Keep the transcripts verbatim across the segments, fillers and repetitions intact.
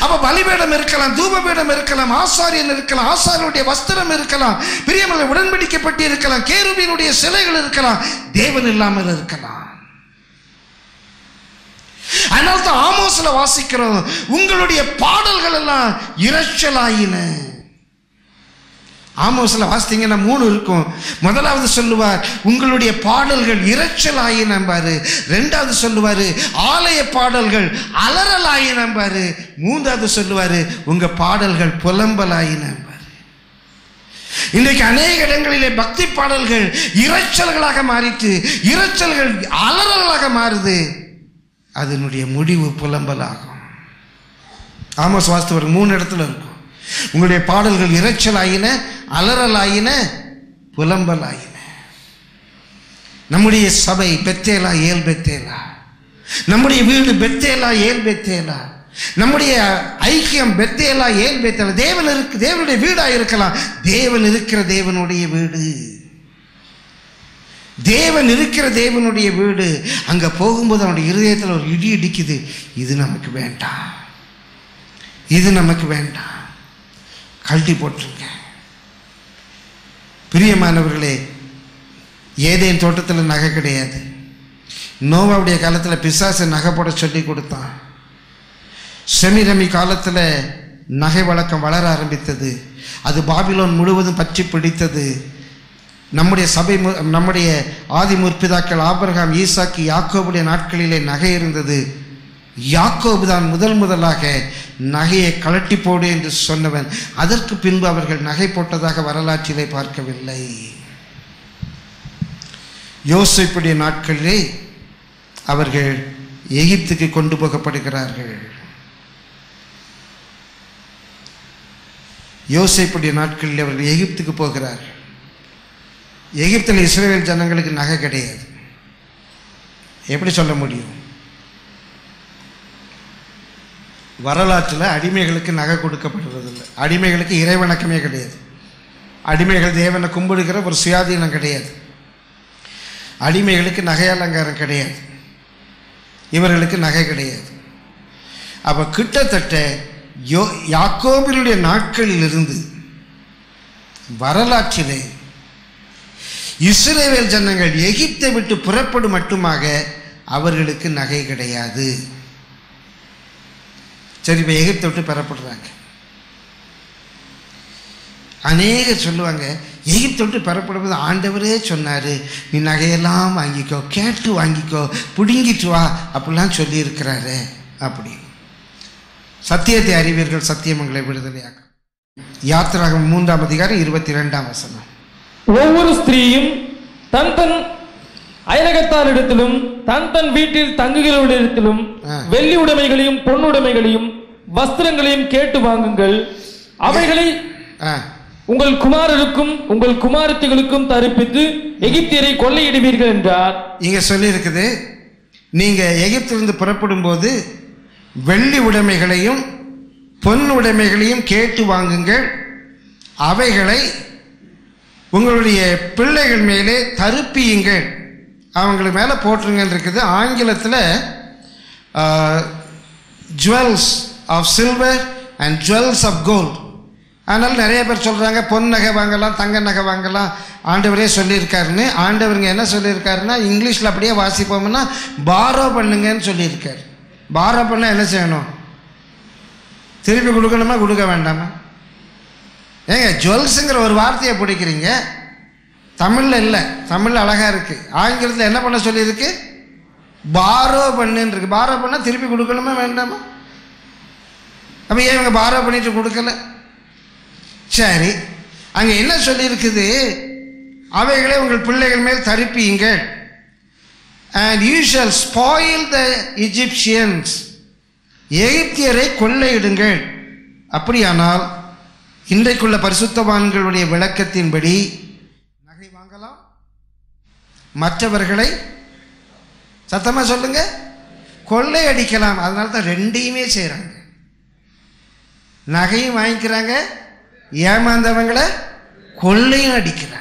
அப்ப பலிபீடம் இருக்கலாம், தூபபீடம் இருக்கலாம், ஆசாரியன் இருக்கலாம், ஆசாரியனுடைய வஸ்திரம் இருக்கலாம், பிரியமுள்ள உடன்படிக்கப்பட்டு இருக்கலாம், கேருபீனுடைய சிலைகள் இருக்கலாம், தேவன் இல்லாமல் இருக்கலாம். அதனால தான் ஆமோஸ்ல வாசிக்கிறோம், உங்களுடைய பாடல்கள் எல்லாம் இரைச்சலாயின. ஆமோஸ்ல வாசித்தீங்கன்னா மூணு இருக்கும். முதலாவது சொல்லுவார் உங்களுடைய பாடல்கள் இரைச்சலாயின பாரு. ரெண்டாவது சொல்லுவாரு ஆலய பாடல்கள் அலறலாயின பாரு. மூன்றாவது சொல்லுவாரு உங்க பாடல்கள் புலம்பலாயின பாரு. இன்றைக்கு அநேக இடங்களிலே பக்தி பாடல்கள் இரைச்சல்களாக மாறிட்டு, இரைச்சல்கள் அலறலாக மாறுது. அதனுடைய முடிவு புலம்பலாகும். ஆமோஸ் வாஸ்தவர் மூணு இடத்துல இருக்கும். உங்களுடைய பாடல்கள் இரைச்சலாயின, அலறலாயின, புலம்பலாயின. நம்முடைய சபை பெத்தேலா ஏல் பெத்தேலா, நம்முடைய வீடு பெத்தேலா ஏல் பெத்தேலா, நம்முடைய ஐக்கியம் பெத்தேலா ஏல் பெத்தேலா. தேவன் இருக்கு, தேவனுடைய வீடா இருக்கலாம். தேவன் இருக்கிற தேவனுடைய வீடு, தேவன் இருக்கிற தேவனுடைய வீடு. அங்க போகும்போது அவனுடைய இருதயத்தில் ஒரு இடி இடிக்குது. இது நமக்கு வேண்டாம், இது நமக்கு வேண்டாம், கழட்டி போட்டுருங்க. பிரியமானவர்களே, ஏதேன் தோட்டத்தில் நகை கிடையாது. நோவாவுடைய காலத்தில் பிசாசு நகை போட சொல்லி கொடுத்தான். செமிரமி காலத்தில் நகை வழக்கம் வளர ஆரம்பித்தது. அது பாபிலோன் முழுவதும் பற்றி பிடித்தது. நம்முடைய சபை, நம்முடைய ஆதி முற்பிதாக்கள் ஆபிரகாம், ஈசாக்கு, யாக்கோபுடைய நாட்களிலே நகை இருந்தது. யாக்கோபு தான் முதல் முதலாக நகையை கழட்டி போடு என்று சொன்னவன். அதற்கு பின்பு அவர்கள் நகை போட்டதாக வரலாற்றிலே பார்க்கவில்லை. யோசேப்புடைய நாட்களிலே அவர்கள் எகிப்துக்கு கொண்டு போகப்படுகிறார்கள். யோசேப்புடைய நாட்களில் அவர்கள் எகிப்துக்கு போகிறார்கள். எகிப்தில் இஸ்ரவேல் ஜனங்களுக்கு நகை கிடையாது. எப்படி சொல்ல முடியும்? வரலாற்றில் அடிமைகளுக்கு நகை கொடுக்கப்படுறதில்லை. அடிமைகளுக்கு இறைவணக்கமே கிடையாது. அடிமைகள் தேவனை கும்பிடுகிற ஒரு சுயாதீனம் கிடையாது. அடிமைகளுக்கு நகை அலங்காரம் கிடையாது. இவர்களுக்கு நகை கிடையாது. அப்போ கிட்டத்தட்ட யோ யாக்கோபினுடைய நாட்களில் இருந்து வரலாற்றிலே இஸ்ரவேல் ஜனங்கள் எகிப்தை விட்டு புறப்படும் மட்டுமாக அவர்களுக்கு நகை கிடையாது. சரி, இப்போ எகிப்தை விட்டு பெறப்படுறாங்க. அநேகர் சொல்லுவாங்க, எகிப்தை விட்டு பெறப்படுவது ஆண்டவரே சொன்னார், நீ நகையெல்லாம் வாங்கிக்கோ, கேட்டு வாங்கிக்கோ, பிடுங்கிட்டு வா, அப்படிலாம் சொல்லியிருக்கிறாரு. அப்படி சத்தியத்தை அறிவீர்கள், சத்தியம் உங்களை விடுதலையாக. யாத்திராகமம் மூன்றாம் அதிகாரம் இருபத்தி இரண்டாம் வசனம். ஒவ்வொரு ஸ்திரீயும் தன் தன் அயலகத்தாரிடத்திலும் தன் தன் வீட்டில் தங்குகிறவர்களிடத்திலும் வெள்ளி உடைமைகளையும் பொன்னுடைமைகளையும் வஸ்திரங்களையும் கேட்டு வாங்குங்கள். அவைகளை உங்கள் குமாரருக்கும் உங்கள் குமாரத்திகளுக்கும் தரிப்பித்து எகிப்தியரை கொள்ளையிடுவீர்கள் என்றார். இங்க சொல்லி இருக்குது, நீங்க எகிப்திலிருந்து புறப்படும் போது வெள்ளி உடைமைகளையும் பொன் உடைமைகளையும் கேட்டு வாங்குங்கள். அவைகளை உங்களுடைய பிள்ளைகள் மேலே தருப்பியுங்கள், அவங்களுக்கு மேலே போட்டுருங்கன்னு இருக்குது. ஆங்கிலத்தில் jewels of silver and jewels of gold. அதனால் நிறைய பேர் சொல்கிறாங்க பொன் நகை வாங்கலாம், தங்க நகை வாங்கலாம், ஆண்டவரே சொல்லியிருக்காருன்னு. ஆண்டவருங்க என்ன சொல்லியிருக்காருன்னா, இங்கிலீஷில் அப்படியே வாசிப்போம்னா பாரோ பண்ணுங்கன்னு சொல்லியிருக்காரு. பாரோ பண்ணால் என்ன செய்யணும்? திருப்பி கொடுக்கணுமா, கொடுக்க வேண்டாமா? ஏங்க, ஜுவல்ஸுங்கிற ஒரு வார்த்தையை பிடிக்கிறீங்க, தமிழில் இல்லை, தமிழில் அழகாக இருக்குது. ஆங்கிலத்தில் என்ன பண்ண சொல்லியிருக்கு? பாரோ பண்ணுன்னு இருக்கு. பாரோ பண்ணால் திருப்பி கொடுக்கணுமா வேண்டாமா? அப்போ ஏன் இவங்க பாரோ பண்ணிட்டு கொடுக்கல? சரி, அங்கே என்ன சொல்லியிருக்குது? அவைகளை உங்கள் பிள்ளைகள் மேல் தரிப்பியுங்கள். And you shall spoil the Egyptians, எகிப்தியரை கொள்ளையிடுங்கள். அப்படியானால் இன்றைக்குள்ள பரிசுத்தவான்களுடைய விளக்கத்தின்படி நகை வாங்கலாம், மற்றவர்களை சத்தமாக சொல்லுங்க கொள்ளை அடிக்கலாம். அதனால தான் ரெண்டையுமே செய்கிறாங்க. நகையும் வாங்கிக்கிறாங்க, ஏமாந்தவங்களை கொள்ளையும் அடிக்கிறாங்க.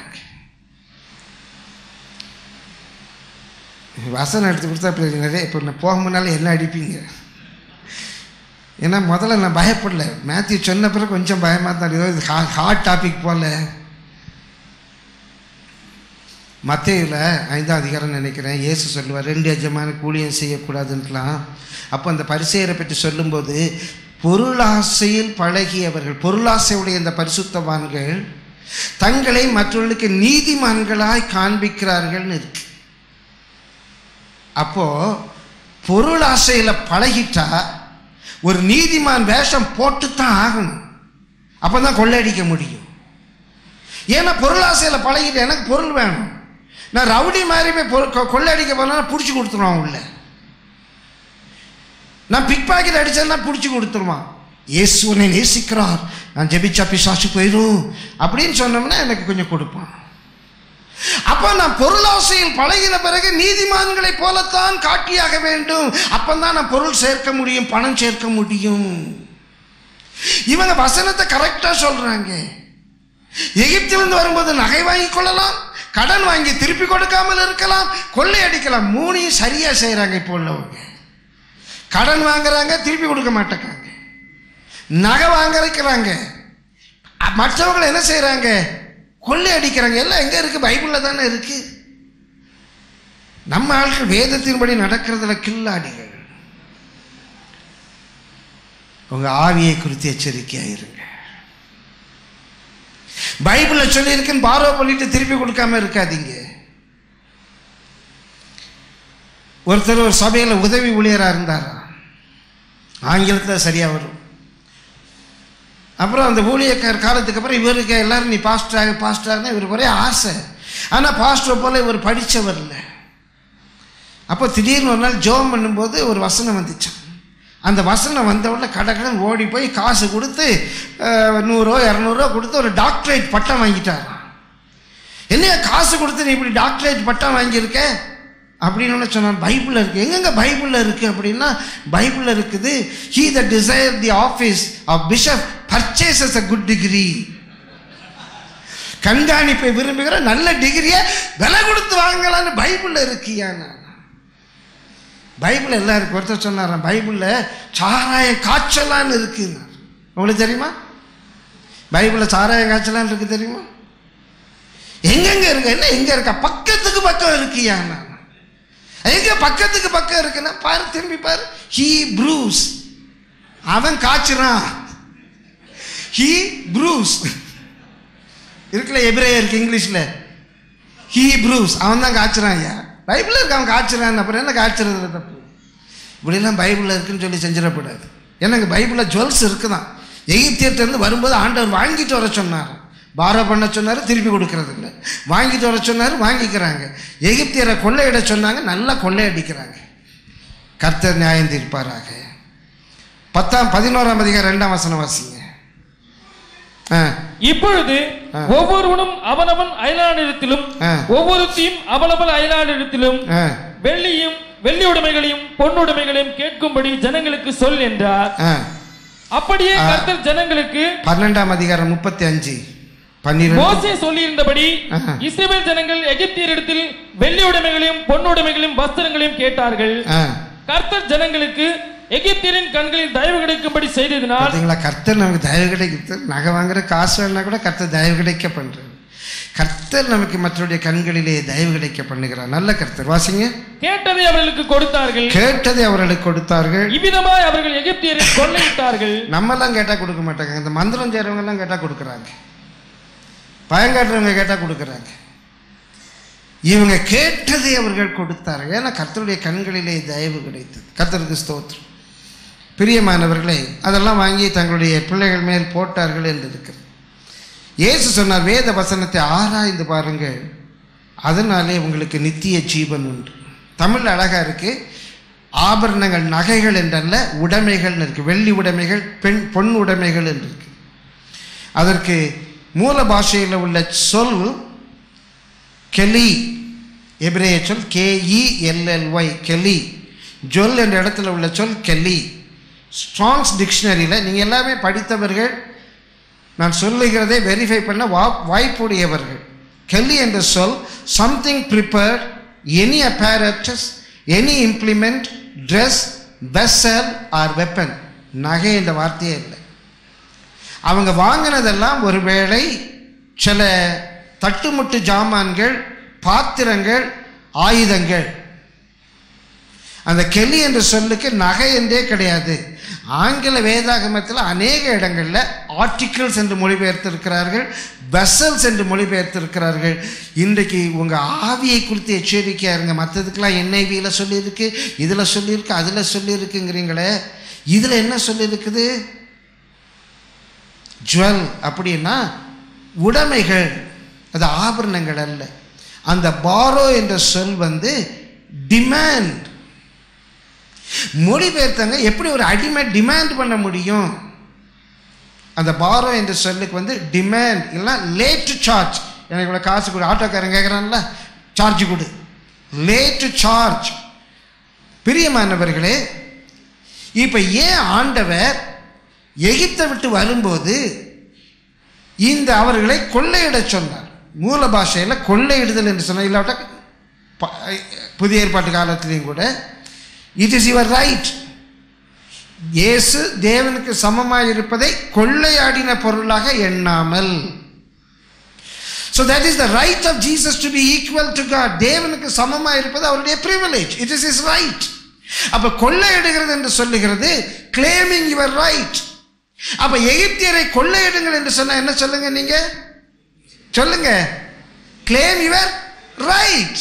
வசனம் எடுத்து கொடுத்தா நிறைய இப்போ போக முன்னால என்ன அடிப்பீங்க? ஏன்னா முதல்ல நான் பயப்படல, மேத்யூ சொன்ன பிறகு கொஞ்சம் பயமாக தான், ஏதோ இது ஹார்ட் டாபிக் போல. மத்தேயுல ஐந்தாம் அதிகாரம் நினைக்கிறேன், இயேசு சொல்லுவார் ரெண்டு எஜமான கூலியம் செய்யக்கூடாதுன்னுலாம். அப்போ அந்த பரிசேயரை பற்றி சொல்லும்போது பொருளாசையில் பழகியவர்கள், பொருளாசையுடைய இந்த பரிசுத்தவான்கள் தங்களை மற்றவர்களுக்கு நீதிமான்களாய் காண்பிக்கிறார்கள்னு இருக்கு. அப்போ பொருளாசையில் பழகிட்டா ஒரு நீதிமான் வேஷம் போட்டுத்தான் ஆகணும், அப்பதான் கொள்ளையடிக்க முடியும். ஏன்னா பொருளாசையில் பழகிட்டு எனக்கு பொருள் வேணும், நான் ரவுடி மாதிரி போய் கொள்ளையடிக்க போனா பிடிச்சி கொடுத்துருவான் உள்ள, நான் பிக் பாக்கெட் அடிச்சேன்னா பிடிச்சி கொடுத்துருவான். இயேசுவனை நேசிக்கிறார், நான் ஜெபிச்சா பிசாசு போயிடும் அப்படின்னு சொன்னோம்னா எனக்கு கொஞ்சம் கொடுப்பான். அப்போ நான் பொருளாசையில் பழகின பிறகு நீதிமான்களை போலத்தான் காட்டியாக வேண்டும், அப்பந்தான் நான் பொருள் சேர்க்க முடியும், பணம் சேர்க்க முடியும். இவங்க வசனத்தை கரெக்டா சொல்றாங்க. எகிப்திலிருந்து வரும்போது நகை வாங்கி கொள்ளலாம், கடன் வாங்கி திருப்பி கொடுக்காமல் இருக்கலாம், கொள்ளையடிக்கலாம், மூணையும் சரியா செய்யறாங்க. இப்போ உள்ளவங்க கடன் வாங்குறாங்க, திருப்பி கொடுக்க மாட்டேங்கிறாங்க, நகை வாங்க இருக்கிறாங்க, மற்றவங்களை என்ன செய்யறாங்க, கொள்ளை அடிக்கிறாங்க. எல்லாம் எங்க இருக்கு? பைபிள்ல தானே இருக்கு. நம்ம ஆட்கள் வேதத்தின்படி நடக்கிறதுல கில்லாடிகள். உங்க ஆவியை குறித்து எச்சரிக்கையா இருங்க. பைபிள்ல சொல்லி இருக்குன்னு பாரோ பண்ணிட்டு திருப்பி கொடுக்காம இருக்காதீங்க. ஒருத்தர் ஒரு சபையில உதவி ஊழியரா இருந்தாரா, ஆங்கிலத்தில் சரியா வரும். அப்புறம் அந்த ஊழியக்கார காலத்துக்கு அப்புறம் இவருக்கு எல்லாரும் நீ பாஸ்டராக பாஸ்டராக இவருக்கு ஒரே ஆசை. ஆனால் பாஸ்டர் போல இவர் படித்தவர் இல்லை. அப்போ திடீர்னு ஒரு நாள் ஜெபம் பண்ணும்போது ஒரு வசனம் வந்துச்சான். அந்த வசனம் வந்தவுடனே கடற்கடன் ஓடி போய் காசு கொடுத்து நூறுரூவா இரநூறுவா கொடுத்து ஒரு டாக்டரேட் பட்டம் வாங்கிட்டார். என்னையா காசு கொடுத்து நீ இப்படி டாக்டரேட் பட்டம் வாங்கியிருக்க அப்படின்னு சொன்னார். பைபிளில் இருக்குது. எங்கெங்க பைபிளில் இருக்குது அப்படின்னா, பைபிளில் இருக்குது, he that desire the office of bishop purchases a good degree. கண்காணிப்பை விரும்புகிற நல்ல டிகிரியை விலை கொடுத்து வாங்கலான்னு பைபிளில் இருக்கியான. பைபிள் எல்லாம் இருக்கு. ஒருத்தர் சொன்னார் பைபிளில் சாராயம் காய்ச்சலான்னு இருக்குன்னு. உங்களுக்கு தெரியுமா? பைபிளில் சாராயம் காய்ச்சலான்னு இருக்கு தெரியுமா? எங்கெங்க இருக்கு? என்ன எங்க இருக்கா? பக்கத்துக்கு பக்கம் இருக்கியான. எங்க பக்கத்துக்கு பக்கம் இருக்குன்னா பாரு, திரும்பி பாரு. ஹீ ப்ரூஸ், அவன் காய்ச்சுறான். ஹீ ப்ரூஸ் இருக்குல்ல, எபிரேய இருக்கு இங்கிலீஷ்ல. ஹீ ப்ரூஸ், அவன் தான் காய்ச்சுறான். ஐயா பைபிள்ல இருக்கு, அவன் காய்ச்சுறான். அப்புறம் என்ன காய்ச்சுறது தப்பு? இப்படிலாம் பைபிள்ல இருக்குன்னு சொல்லி செஞ்சிடக்கூடாது. ஏன்னா இங்கே பைபிள்ல ஜுவல்ஸ் இருக்குதான். எகிப்தியர்ட்ட இருந்து வரும்போது ஆண்டவர் வாங்கிட்டு வர சொன்னார், பாரோ பண்ண சொன்னார், திருப்பி கொடுக்கறது இல்லை. வாங்கிட்டு வர சொன்னார், வாங்கிக்கிறாங்க. எகிப்தியரை கொள்ளையிட சொன்னாங்க, நல்லா கொள்ளையடிக்கிறாங்க. கர்த்தர் நியாயம் தீர்ப்பாராக. பத்தாம் பதினோராம் அதிகாரம் இரண்டாம் வசனம் வாசிங்க. இப்பொழுது ஒவ்வொருவனும் அவனவன் அயலானிடத்திலும் ஒவ்வொருத்தையும் அவனவன் அயலானிடத்திலும் வெள்ளியும் வெள்ளி உடைமைகளையும் பொன்னுடைமைகளையும் கேட்கும்படி ஜனங்களுக்கு சொல் என்றார். அப்படியே கர்த்தர் ஜனங்களுக்கு பன்னெண்டாம் அதிகாரம் முப்பத்தி அஞ்சு மோசே சொல்லி இருந்தபடி இஸ்ரவேல் ஜனங்கள் எகிப்தியரிடத்தில் வெள்ளி உடைமைகளையும் பொன்னுடைமைகளையும் வஸ்திரங்களையும் கேட்டார்கள். கர்த்தர் ஜனங்களுக்கு எகிப்தியரின் கண்களில் தயவு கிடைக்கும்படி செய்ததினால், கர்த்தர் நமக்கு தயவு கிடைக்கிறது. நகை வாங்குற காசு வேணா கூட கர்த்தர் தயவு கிடைக்க பண்றார். கர்த்தர் நமக்கு மற்றவருடைய கண்களிலே தயவு கிடைக்க பண்ணுகிறார். நல்ல கர்த்தர். வாசிங்க. கேட்டதை அவர்களுக்கு கொடுத்தார்கள், கேட்டதை அவர்களுக்கு கொடுத்தார்கள். இவ்விதமாய் அவர்கள் எகிப்தியரை கொள்ளையிட்டார்கள். நம்ம எல்லாம் கேட்டா கொடுக்க மாட்டாங்க. இந்த மந்திரம் செய்றவங்க எல்லாம் கேட்டா கொடுக்குறாங்க, பயங்காட்டுறவங்க கேட்டா கொடுக்குறாங்க. இவங்க கேட்டதை அவர்கள் கொடுத்தார்கள். ஏன்னா கர்த்தருடைய கண்களிலே தயவு கிடைத்தது. கர்த்தருக்கு ஸ்தோத்திரம். பிரியமானவர்களே, அதெல்லாம் வாங்கி தங்களுடைய பிள்ளைகள் மேல் போட்டார்கள் என்று இருக்கிறது. இயேசு சொன்னார், வேத வசனத்தை ஆராய்ந்து பாருங்கள், அதனாலே உங்களுக்கு நித்திய ஜீவன் உண்டு. தமிழ் அழகா இருக்கு. ஆபரணங்கள் நகைகள் என்றல்ல, உடைமைகள் இருக்கு. வெள்ளி உடைமைகள், பெண் பொன் உடைமைகள் என்று இருக்கு. அதற்கு மூல பாஷையில் உள்ள சொல் கெலி, எபிரேய சொல் கேஇஎல்எல்ஒய், கெலி. ஜொல் என்ற இடத்துல உள்ள சொல் கெலி. ஸ்ட்ராங்ஸ் டிக்ஷனரியில் நீங்கள் எல்லாமே படித்தவர்கள், நான் சொல்லுகிறதை வெரிஃபை பண்ண வா வாய்ப்புடையவர்கள். கெல்லி என்ற சொல் something prepared, any apparatus, any implement, dress, vessel or weapon. நகை என்ற வார்த்தையே இல்லை. அவங்க வாங்கினதெல்லாம் ஒருவேளை சில தட்டுமுட்டு ஜாமான்கள், பாத்திரங்கள், ஆயுதங்கள். அந்த கெலி என்ற சொல்லுக்கு நகை என்றே கிடையாது. ஆங்கில வேதாகமத்தில் அநேக இடங்களில் ஆர்டிகிள்ஸ் என்று மொழிபெயர்த்திருக்கிறார்கள், வெசல்ஸ் என்று மொழிபெயர்த்திருக்கிறார்கள். இன்றைக்கு உங்கள் ஆவியை குறித்து எச்சரிக்கையாக இருங்க. மற்றதுக்கெல்லாம் என்ஐவியில் சொல்லியிருக்கு, இதில் சொல்லியிருக்கு, அதில் சொல்லியிருக்குங்கிறீங்களே, இதில் என்ன சொல்லியிருக்குது? ஜுவல் அப்படின்னா உடைமைகள், அது ஆபரணங்கள் அல்ல. அந்த பாரோ என்ற சொல் வந்து டிமாண்ட். மொழிபெயர்த்தங்க எப்படி ஒரு அடிமை டிமாண்ட் பண்ண முடியும்? அந்த பாரோ என்ற சொல்லுக்கு வந்து டிமாண்ட் இல்லைன்னா லேட் டு சார்ஜ். எனக்கு இவ்வளோ காசு கொடு, ஆட்டோக்காரன் கேட்குறான்ல சார்ஜ் கொடு, லேட் டு சார்ஜ். பிரியமானவர்களே, இப்போ ஏன் ஆண்டவர் எகிப்தை விட்டு வரும்போது இந்த அவர்களை கொள்ளையிட சொன்னார்? மூல பாஷையில் கொள்ளையிடுதல் என்று சொன்னார். இல்லாவிட்ட புதிய ஏற்பாட்டு காலத்திலையும் கூட இட் இஸ் யுவர் ரைட். இயேசு தேவனுக்கு சமமாக இருப்பதை கொள்ளையாடின பொருளாக எண்ணாமல். So that is the right of Jesus to be equal to God. தேவனுக்கு சமமாக இருப்பது அவருடைய privilege. It is his right. அப்ப கொள்ளையிடுகிறது என்று சொல்லுகிறது claiming your right. அப்ப எகிப்தியரை கொள்ளையிடுங்கள் என்று சொன்னா என்ன சொல்லுங்க? நீங்க சொல்லுங்க, claim your right.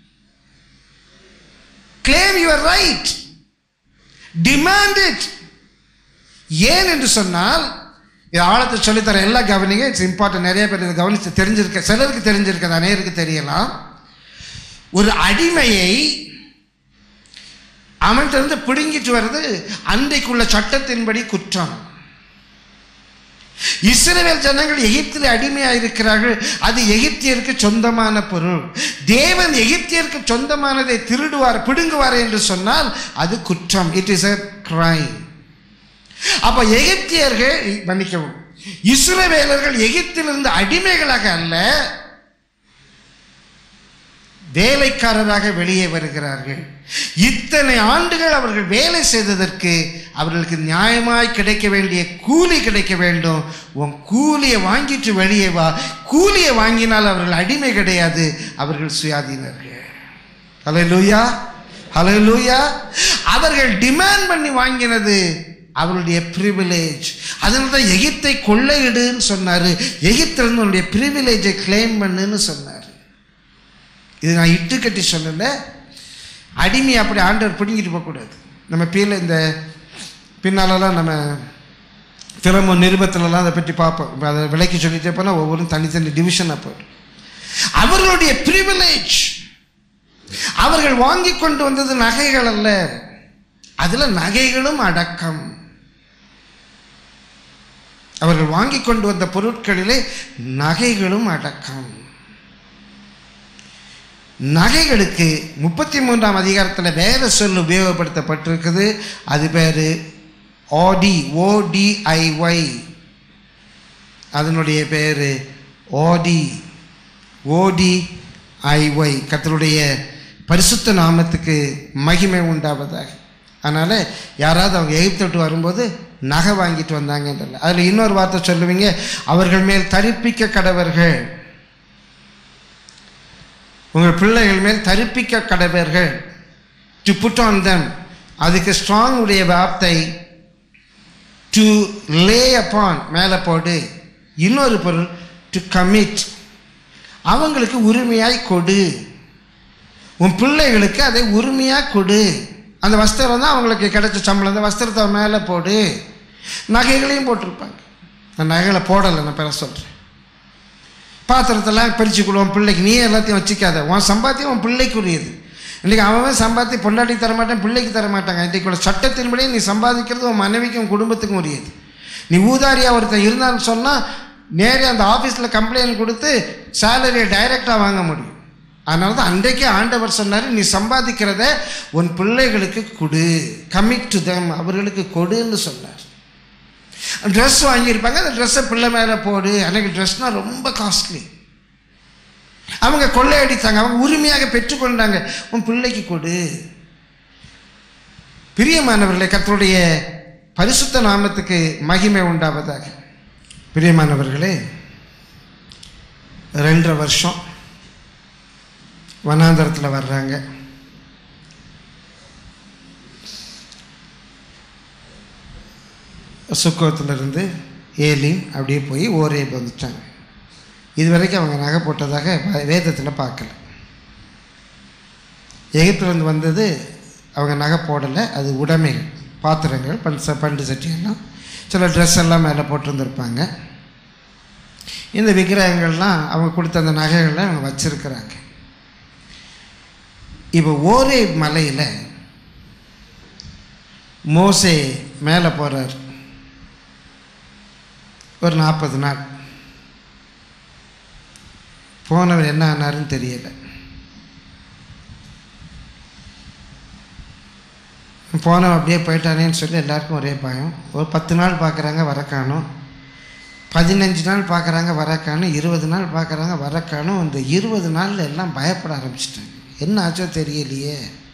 claim your right. demand it. ஏன் என்று சொன்னால், இது ஆழத்தை சொல்லித்தர எல்லாம் கவனிங்க. It's important. நிறைய பேர் இதை கவனித்து தெரிஞ்சிருக்க, சிலருக்கு தெரிஞ்சிருக்க, அநேருக்கு தெரியலாம். ஒரு அடிமையை அவன்கிட்ட பிடுங்கிட்டு வர்றது அன்றைக்குள்ள சட்டத்தின்படி குற்றம். இஸ்ரவேல் ஜனங்கள் எகிப்தில் அடிமையாக இருக்கிறார்கள். அது எகிப்தியருக்கு சொந்தமான பொருள். தேவன் எகிப்தியருக்கு சொந்தமானதை திருடுவார், பிடுங்குவார் என்று சொன்னால் அது குற்றம். It is a crime. அப்ப எகிப்தியர்கள், மன்னிக்கவும், இஸ்ரவேலர்கள் எகிப்திலிருந்து அடிமைகளாக அல்ல, வேலைக்காரராக வெளியே வருகிறார்கள். இத்தனை ஆண்டுகள் அவர்கள் வேலை செய்ததற்கு அவர்களுக்கு நியாயமாய் கிடைக்க வேண்டிய கூலி கிடைக்க வேண்டும். உன் கூலியை வாங்கிட்டு வெளியே வா. கூலியை வாங்கினால் அவர்கள் அடிமை கிடையாது, அவர்கள் சுயாதீனர்கள். ஹல்லேலூயா, ஹல்லேலூயா. அவர்கள் டிமாண்ட் பண்ணி வாங்கினது அவருடைய பிரிவிலேஜ். அதனால தான் எகிப்தை கொள்ளையிடுன்னு சொன்னாரு. எகிப்திலிருந்து உன்னுடைய பிரிவிலேஜை கிளைம் பண்ணுன்னு சொன்னார். இது நான் இட்டு கட்டி சொல்லல. அடிமை அப்படி ஆண்டவர் பிடுங்கிட்டு போகக்கூடாது. நம்ம பீல இந்த பின்னாலெல்லாம் நம்ம பிறமோ நிருபத்திலலாம் அதை பற்றி பார்ப்போம். அதை விலைக்கு சொல்லிட்டே போனால் ஒவ்வொரு தனித்தனி டிவிஷனாக போயிடும். அவர்களுடைய பிரிவிலேஜ். அவர்கள் வாங்கி கொண்டு வந்தது நகைகள் அல்ல, அதில் நகைகளும் அடக்கம். அவர்கள் வாங்கி கொண்டு வந்த பொருட்களிலே நகைகளும் அடக்கம். நகைகளுக்கு முப்பத்தி மூன்றாம் அதிகாரத்தில் வேற சொல் உபயோகப்படுத்தப்பட்டிருக்குது. அது பேர் ஓடி, ஓடிஐஒய். அதனுடைய பேர் ஓடி, ஓடிஐஒய். கர்த்தருடைய பரிசுத்த நாமத்துக்கு மகிமை உண்டாவதாக. அதனால் யாராவது அவங்க எகிப்து விட்டு வரும்போது நகை வாங்கிட்டு வந்தாங்கன்றல. அதில் இன்னொரு வார்த்தை சொல்லுவீங்க, அவர்கள் மேல் தரிப்பிக்க கடவர்கள். உங்கள் பிள்ளைகள் மேல் தரிப்பிக்க கடவர்கள். To put on them. அதுக்கு ஸ்ட்ராங் உடைய வார்த்தை டு லே அப்பான், மேலே போடு. இன்னொரு பொருள் டு கமிட், அவங்களுக்கு உரிமையாய் கொடு. உன் பிள்ளைகளுக்கு அதை உரிமையாக கொடு. அந்த வஸ்திரம் தான் அவங்களுக்கு கிடைச்ச சம்பளம். அந்த வஸ்திரத்தை மேலே போடு. நகைகளையும் போட்டிருப்பாங்க. நான் நகைகளை போடலை, நான் பேர சொல்கிறேன். பாத்திரத்தெல்லாம் பிரித்து கொடுவோம் பிள்ளைக்கு. நீயே எல்லாத்தையும் வச்சுக்காத. உன் சம்பாத்தியம் உன் பிள்ளைக்குரியது. இன்றைக்கி அவன் சம்பாத்தி பொண்டாட்டி தரமாட்டேன், பிள்ளைக்கு தரமாட்டாங்க. இன்றைக்கு சட்டத்தின்படி நீ சம்பாதிக்கிறது உன் மனைவிக்கும் குடும்பத்துக்கும் உரியது. நீ ஊதாரியாக ஒருத்தன் இருந்தான்னு சொன்னால் நேரே அந்த ஆஃபீஸில் கம்ப்ளைண்ட் கொடுத்து சேலரியை டைரெக்டாக வாங்க முடியும். அதனால தான் அன்றைக்கே ஆண்டவர் சொன்னார், நீ சம்பாதிக்கிறத உன் பிள்ளைகளுக்கு கொடு, கமிட் டு தெம், அவர்களுக்கு கொடுன்னு சொன்னார். ட்ரெஸ் வாங்கியிருப்பாங்க, அந்த ட்ரெஸ்ஸை பிள்ளை மேலே போடு. அன்றைக்கி ட்ரெஸ்னால் ரொம்ப காஸ்ட்லி. அவங்க கொள்ளையடித்தாங்க, அவங்க உரிமையாக பெற்றுக்கொண்டாங்க. உன் பிள்ளைக்கு கொடு. பிரியமானவர்களே, கர்த்தருடைய பரிசுத்த நாமத்துக்கு மகிமை உண்டாவதாக. பிரியமானவர்களே, ரெண்டரை வருஷம் வனாந்தரத்தில் வர்றாங்க. சுக்கோத்திலிருந்து ஏலிம் அப்படியே போய் ஓரேப் வந்துட்டாங்க. இது வரைக்கும் அவங்க நகை போட்டதாக வேதத்தில் பார்க்கல. எகிப்திலிருந்து வந்தது அவங்க நகை போடலை, அது உடைமைகள், பாத்திரங்கள், பண்டு பண்டு சட்டியெல்லாம், சில ட்ரெஸ் எல்லாம் மேலே போட்டிருந்துருப்பாங்க. இந்த விக்கிரகங்கள்லாம் அவங்க கொடுத்த அந்த நகைகள்லாம் அவங்க வச்சுருக்கிறாங்க. இப்போ ஓரேப் மலையில் மோசே மேலே போகிறார். ஒரு நாற்பது நாள் போனவர் என்ன ஆனாருன்னு தெரியலை. போனவன் அப்படியே போயிட்டானேன்னு சொல்லி எல்லாருக்கும் ஒரே பயம். ஒரு பத்து நாள் பார்க்குறாங்க, வர காணும். பதினஞ்சு நாள் பார்க்குறாங்க, வர காணும். இருபது நாள் பார்க்குறாங்க, வர காணும். இந்த இருபது நாளில் எல்லாம் பயப்பட ஆரம்பிச்சிட்டாங்க. என்ன ஆச்சோ தெரியலையே.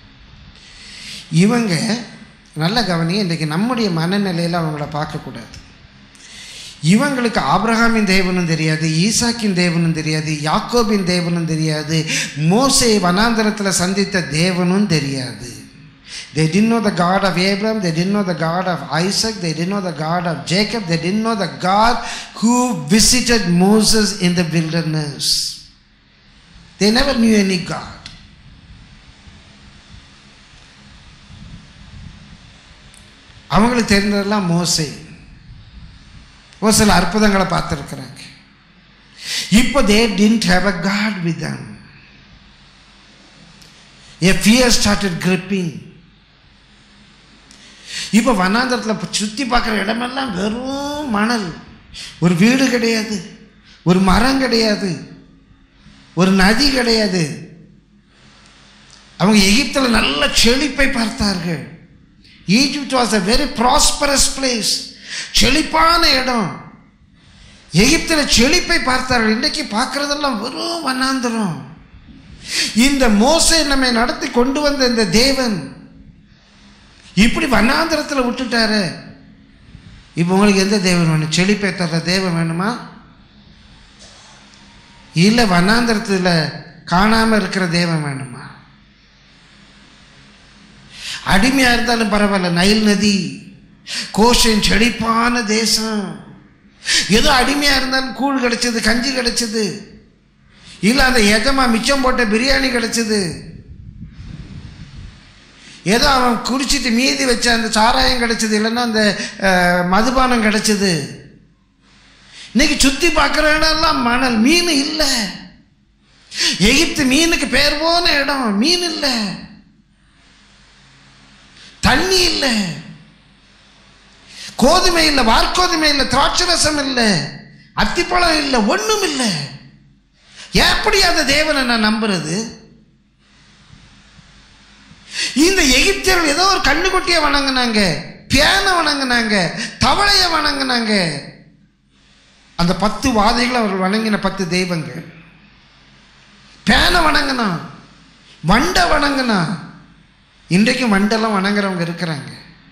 இவங்க நல்ல கவனியை, இன்றைக்கி நம்முடைய மனநிலையில் அவங்கள பார்க்கக்கூடாது. இவங்களுக்கு ஆபிரகாமின் தேவனும் தெரியாது, ஈசாக்கின் தேவனும் தெரியாது, யாக்கோபின் தேவனும் தெரியாது, மோசே வனாந்தரத்தில் சந்தித்த தேவனும் தெரியாது. They didn't know the God of Abraham, they didn't know the God of Isaac, they didn't know the God of Jacob, they didn't know the God who visited Moses in the wilderness. They never knew any God. அவங்களுக்கு தெரிந்ததெல்லாம் மோசே. ஒரு சில அற்புதங்களை பார்த்துருக்குறாங்க. இப்போ they didn't have a God with them. A fear started gripping. இப்போ வனாந்தரத்தில் சுற்றி பார்க்குற இடமெல்லாம் வெறும் மணல். ஒரு வீடு கிடையாது, ஒரு மரம் கிடையாது, ஒரு நதி கிடையாது. அவங்க எகிப்தில் நல்ல செழிப்பை பார்த்தார்கள். Egypt was a very prosperous place. செழிப்பான இடம். எகிப்தில் செழிப்பை பார்த்தார்கள். இன்றைக்கு பார்க்கறதெல்லாம் வெறும் வனாந்தரம். இந்த மோசே நம்மை நடத்தி கொண்டு வந்த இந்த தேவன் இப்படி வனாந்தரத்தில் விட்டுட்டாரு. இப்போ உங்களுக்கு எந்த தேவன் வேணும்? செழிப்பை தர தேவன் வேணுமா? இல்லை வனாந்தரத்தில் காணாமல் இருக்கிற தேவன் வேணுமா? அடிமையாக இருந்தாலும் பரவாயில்ல, நைல் நதி, கோஷன், செழிப்பான தேசம். ஏதோ அடிமையாக இருந்தாலும் கூழ் கிடைச்சது, கஞ்சி கிடைச்சது, இல்லை அந்த எஜமா மிச்சம் போட்ட பிரியாணி கிடைச்சது, ஏதோ அவன் குடிச்சிட்டு மீதி வச்ச அந்த சாராயம் கிடைச்சது, இல்லைன்னா அந்த மதுபானம் கிடைச்சது. இன்னைக்கு சுற்றி பார்க்குற இடம்லாம் மணல், மீன் இல்லை. எகிப்து மீனுக்கு பேர் போன இடம், மீன் இல்லை, தண்ணி இல்லை, கோதுமை இல்லை, வார்கோதுமை இல்லை, திராட்சரசம் இல்லை, அத்திப்பழம் இல்லை, ஒன்றும் இல்லை. எப்படி அந்த தேவனை நான் நம்புறது? இந்த எகிப்தியர்கள் ஏதோ ஒரு கண்ணுக்குட்டியை வணங்கினாங்க, பியானை வணங்கினாங்க, தவளையை வணங்கினாங்க. அந்த பத்து வாதைகளை அவர்கள் வணங்கின பத்து தெய்வங்கள். பியானை வணங்கினா, வண்டை வணங்கினா. இன்றைக்கும் வண்டெல்லாம் வணங்குறவங்க இருக்கிறாங்க.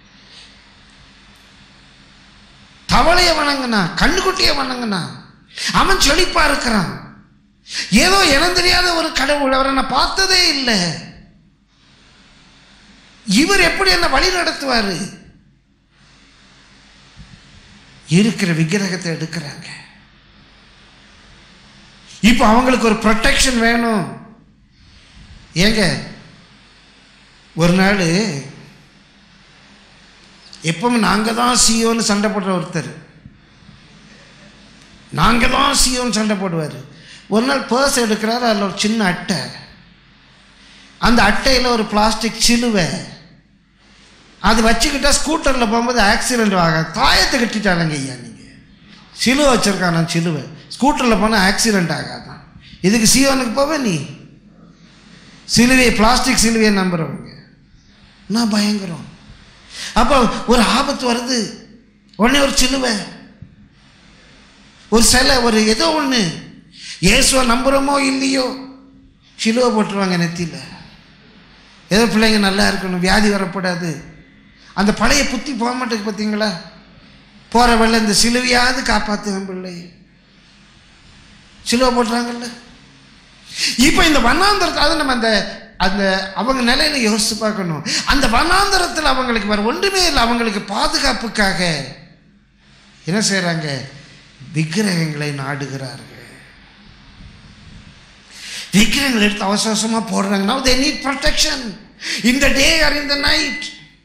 தவளையை வணங்கினா, கண்ணுக்குட்டியை வணங்கினா. அவன் செழிப்பா இருக்கிறான். ஏதோ இனம் தெரியாத ஒரு கடவுள், அவரை நான் பார்த்ததே இல்லை. இவர் எப்படி என்ன வழி நடத்துவாரு? இருக்கிற விக்கிரகத்தை எடுக்கிறாங்க. இப்போ அவங்களுக்கு ஒரு ப்ரொடெக்ஷன் வேணும். ஏங்க, ஒரு நாள் எப்பவும் நாங்கள் தான் சியோன்னு சண்டை போடுற ஒருத்தர், நாங்கள் தான் சியோன்னு சண்டை போடுவார். ஒரு நாள் பர்ஸ் எடுக்கிறாரு, அதில் ஒரு சின்ன அட்டை, அந்த அட்டையில் ஒரு பிளாஸ்டிக் சிலுவை, அது வச்சுக்கிட்டா ஸ்கூட்டரில் போகும்போது ஆக்சிடென்ட் ஆகாது. தாயத்தை கட்டிட்டானுங்க ஐயா. நீங்கள் சிலுவை வச்சுருக்கான், நான் சிலுவை ஸ்கூட்டரில் போனால் ஆக்சிடென்ட் ஆகாதான். இதுக்கு சியோனுக்கு போவே நீ சிலுவையை, பிளாஸ்டிக் சிலுவையை நம்புகிறவங்க நான் பயங்கரம். அப்போ ஒரு ஆபத்து வருது, உடனே ஒரு சிலுவை, ஒரு சிலை, ஒரு ஏதோ ஒன்று. இயேசுவை நம்புகிறோமோ இல்லையோ, சிலுவை போட்டுருவாங்க நெத்தியில். ஏதோ பிள்ளைங்க நல்லா இருக்கணும், வியாதி வரக்கூடாது. அந்த பழைய புத்தி போக மாட்டேங்குது பார்த்தீங்களா? போகிற வெள்ள இந்த சிலுவையாவது காப்பாற்றுவேன் பிள்ளை, சிலுவை போடுறாங்கல்ல. இப்போ இந்த வண்ணாந்திரத்தை அது நம்ம அந்த அந்த அவங்க நிலையில யோசித்து பார்க்கணும். அந்த வண்ணாந்திரத்தில் அவங்களுக்கு வேறு ஒன்றுமே இல்லை. அவங்களுக்கு பாதுகாப்புக்காக என்ன செய்கிறாங்க? விக்கிரகங்களை நாடுகிறார்கள். விக்கிரகங்கள் எடுத்து அவசர அவசரமாக போடுறாங்க. Now they need protection in the day or in the night.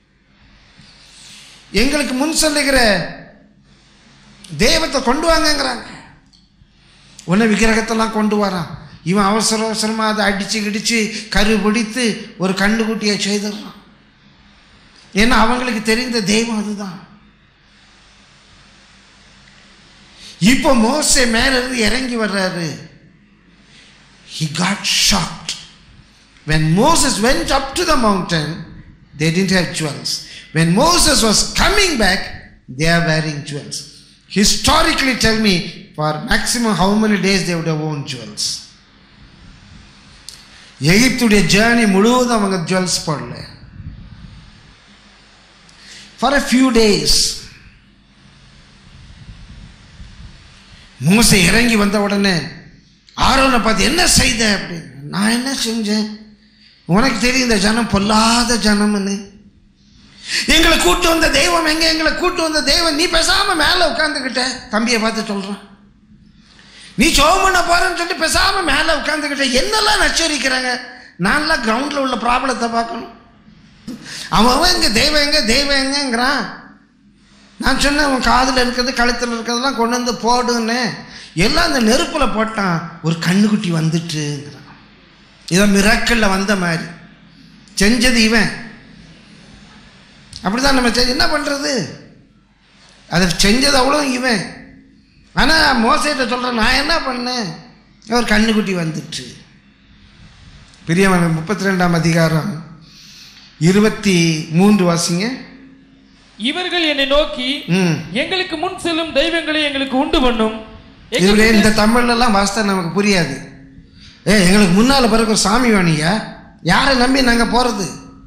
எங்களுக்கு முன் சொல்லுகிற தெய்வத்தை கொண்டு வாங்கங்கிறாங்க. உன்னை விக்கிரகத்தெல்லாம் கொண்டு வரான். இவன் அவசர அவசரமாக அதை அடித்து கிடிச்சு கரு பிடித்து ஒரு கண்டுகுட்டியை செய்துடுறான். ஏன்னா அவங்களுக்கு தெரிந்த தெய்வம் அதுதான். இப்போ மோசே மேலிருந்து இறங்கி வர்றாரு. He got shocked. When Moses went up to the mountain, they didn't have jewels. When Moses was coming back, they are wearing jewels. Historically, tell me, for maximum how many days they would have worn jewels? எகிப்துடைய journey முழுவதும் அவங்க jewels போடல. For a few days. மோசே இறங்கி வந்த உடனே ஆரோனை பார்த்து என்ன செய்த அப்படின்னு. நான் என்ன செஞ்சேன்? உனக்கு தெரியும் இந்த ஜனம் பொல்லாத ஜனம்னு. எங்களை கூட்டு வந்த தெய்வம் எங்க? எங்களை கூட்டு வந்த தெய்வம் நீ பேசாம மேல உட்காந்துக்கிட்ட. தம்பியை பார்த்து சொல்றான், நீ சோம் பண்ண போறேன்னு சொல்லிட்டு பேசாம மேல உட்காந்துக்கிட்ட. என்னெல்லாம் நச்சரிக்கிறாங்க. நான்லாம் கிரவுண்ட்ல உள்ள ப்ராப்ளத்தை பார்க்கணும். அவன் எங்க தெய்வம் எங்க தெய்வம் எங்கிறான். நான் சொன்னேன் உன் காதில் இருக்கிறது கழுத்தில் இருக்கிறதெல்லாம் கொண்டு வந்து போடுன்னு. எல்லாம் அந்த நெருப்பில் போட்டான். ஒரு கண்ணுக்குட்டி வந்துட்டுங்கிறான். இதான் மிராக்கல்ல வந்த மாதிரி செஞ்சது இவன். அப்படிதான் நம்ம என்ன பண்றது? அதை செஞ்சது அவ்வளோ இவன். ஆனால் மோசேட்ட சொல்கிறேன், நான் என்ன பண்ணேன்? ஒரு கண்ணுக்குட்டி வந்துட்டு. பிரியமான முப்பத்தி ரெண்டாம் அதிகாரம் இருபத்தி மூன்று வாசிங்க. இவர்கள் என்னை நோக்கி எங்களுக்கு முன் செல்லும் தெய்வங்களை எங்களுக்கு உண்டு பண்ணும். இந்த தமிழ்ல எல்லாம் வாஸ்தா நமக்கு புரியாது. ஏ எங்களுக்கு முன்னால பிறகு ஒரு சாமி வேணியா, யாரை நம்பி நாங்க போறது?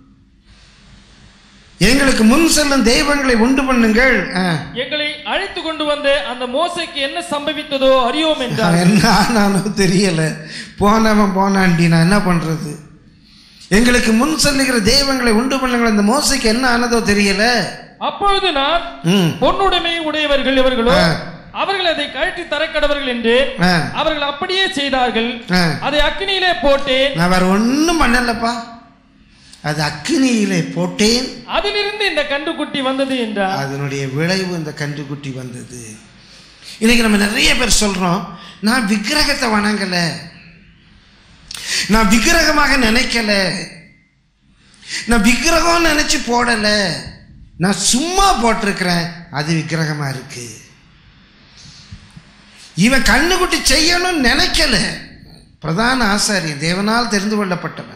எங்களுக்கு முன் செல்லும் தெய்வங்களை உண்டு பண்ணுங்கள். எங்களை அழைத்து கொண்டு வந்த அந்த மோசைக்கு என்ன சம்பவித்ததோ அறியோம் என்றார். என்ன ஆனாலும் தெரியல. போனவன் போனாண்டி, நான் என்ன பண்றது? எங்களுக்கு முன் செல்லுகிற தெய்வங்களை உண்டு பண்ணுங்கள். அந்த மோசைக்கு என்ன ஆனதோ தெரியல. அப்பொழுது நான் பொன்னுடைமை உடையவர்கள் இவர்களோ, அவர்கள் அதை கழட்டி தரக்கடவர்கள் என்று அவர்கள் அப்படியே செய்தார்கள். அதை அக்னியிலே போட்டேன். நான் வேற ஒன்னும் பண்ணலப்பா, அது அக்னியிலே போட்டேன். அதிலிருந்து இந்த கன்றுக்குட்டி வந்தது என்றார். அதனுடைய விளைவு இந்த கன்றுக்குட்டி வந்தது. இன்னைக்கு நம்ம நிறைய பேர் சொல்றோம், நான் விக்கிரகத்தை வணங்கல, நான் விக்கிரகமாக நினைக்கல, நான் விக்கிரகம் நினைச்சு போடல, நான் சும்மா போட்டிருக்கிறேன், அது விக்கிரகமா இருக்கு. இவன் கண்ணுக்குட்டி செய்யணும்னு நினைக்கல. பிரதான ஆசாரியன், தேவனால் தெரிந்து கொள்ளப்பட்டவன்,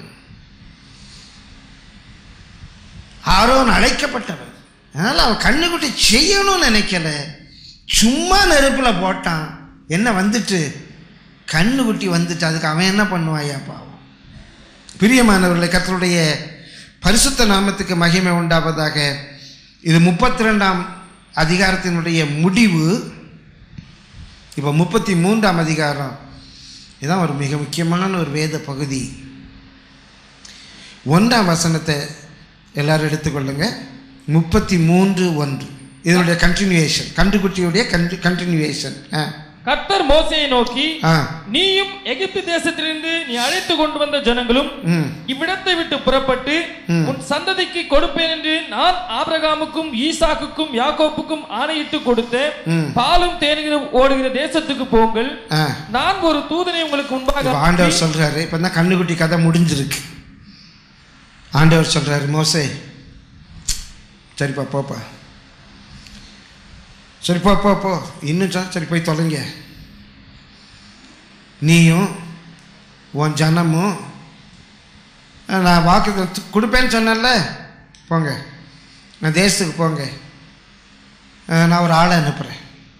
ஆரோன் அழைக்கப்பட்டவன். அதனால அவன் கண்ணுக்குட்டி செய்யணும்னு நினைக்கல, சும்மா நெருப்புல போட்டான். என்ன வந்துட்டு? கண்ணுக்குட்டி வந்துட்டு. அதுக்கு அவன் என்ன பண்ணுவாயா பாவம். பிரியமானவர்களை, கர்த்தருடைய பரிசுத்த நாமத்துக்கு மகிமை உண்டாவதாக. இது முப்பத்தி ரெண்டாம் அதிகாரத்தினுடைய முடிவு. இப்போ முப்பத்தி மூன்றாம் அதிகாரம். இதுதான் ஒரு மிக முக்கியமான ஒரு வேத பகுதி. ஒன்றாம் வசனத்தை எல்லாரும் எடுத்துக்கொள்ளுங்க. முப்பத்தி மூன்று ஒன்று இதனுடைய கண்டினியூவேஷன், கண்டுகுட்டியுடைய கண்டினியூவேஷன். கர்த்தர் மோசேயை நோக்கி, நீயும் எகிப்து தேசத்திலிருந்து நீ அழைத்து கொண்டு வந்த ஜனங்களும் இவ்விடத்தை விட்டு புறப்பட்டு உன் சந்ததிக்கு கொடுப்பேன் என்று நான் ஆபிரகாமுக்கும் ஈசாக்குக்கும் யாக்கோப்புக்கும் ஆணையிட்டு கொடுத்த பாலும் தேனும் ஓடுகிற தேசத்துக்கு போங்கள். நான் ஒரு தூதனை உங்களுக்கு முன்பாக. ஆண்டவர் சொல்றாரு, இப்ப தான் கண்ணுக்குட்டி கதை முடிஞ்சிருக்கு. ஆண்டவர் சொல்றாரு, மோசே சரிப்பா போப்பா, சரி போ போ போ இன்னும் சரி போய் தொலைங்க. நீயும் உன் ஜனமும் நான் வாக்கு கொடுப்பேன்னு சொன்னேன்ல, போங்க, நான் தேசத்துக்கு போங்க. நான் ஒரு ஆளை அனுப்புகிறேன்,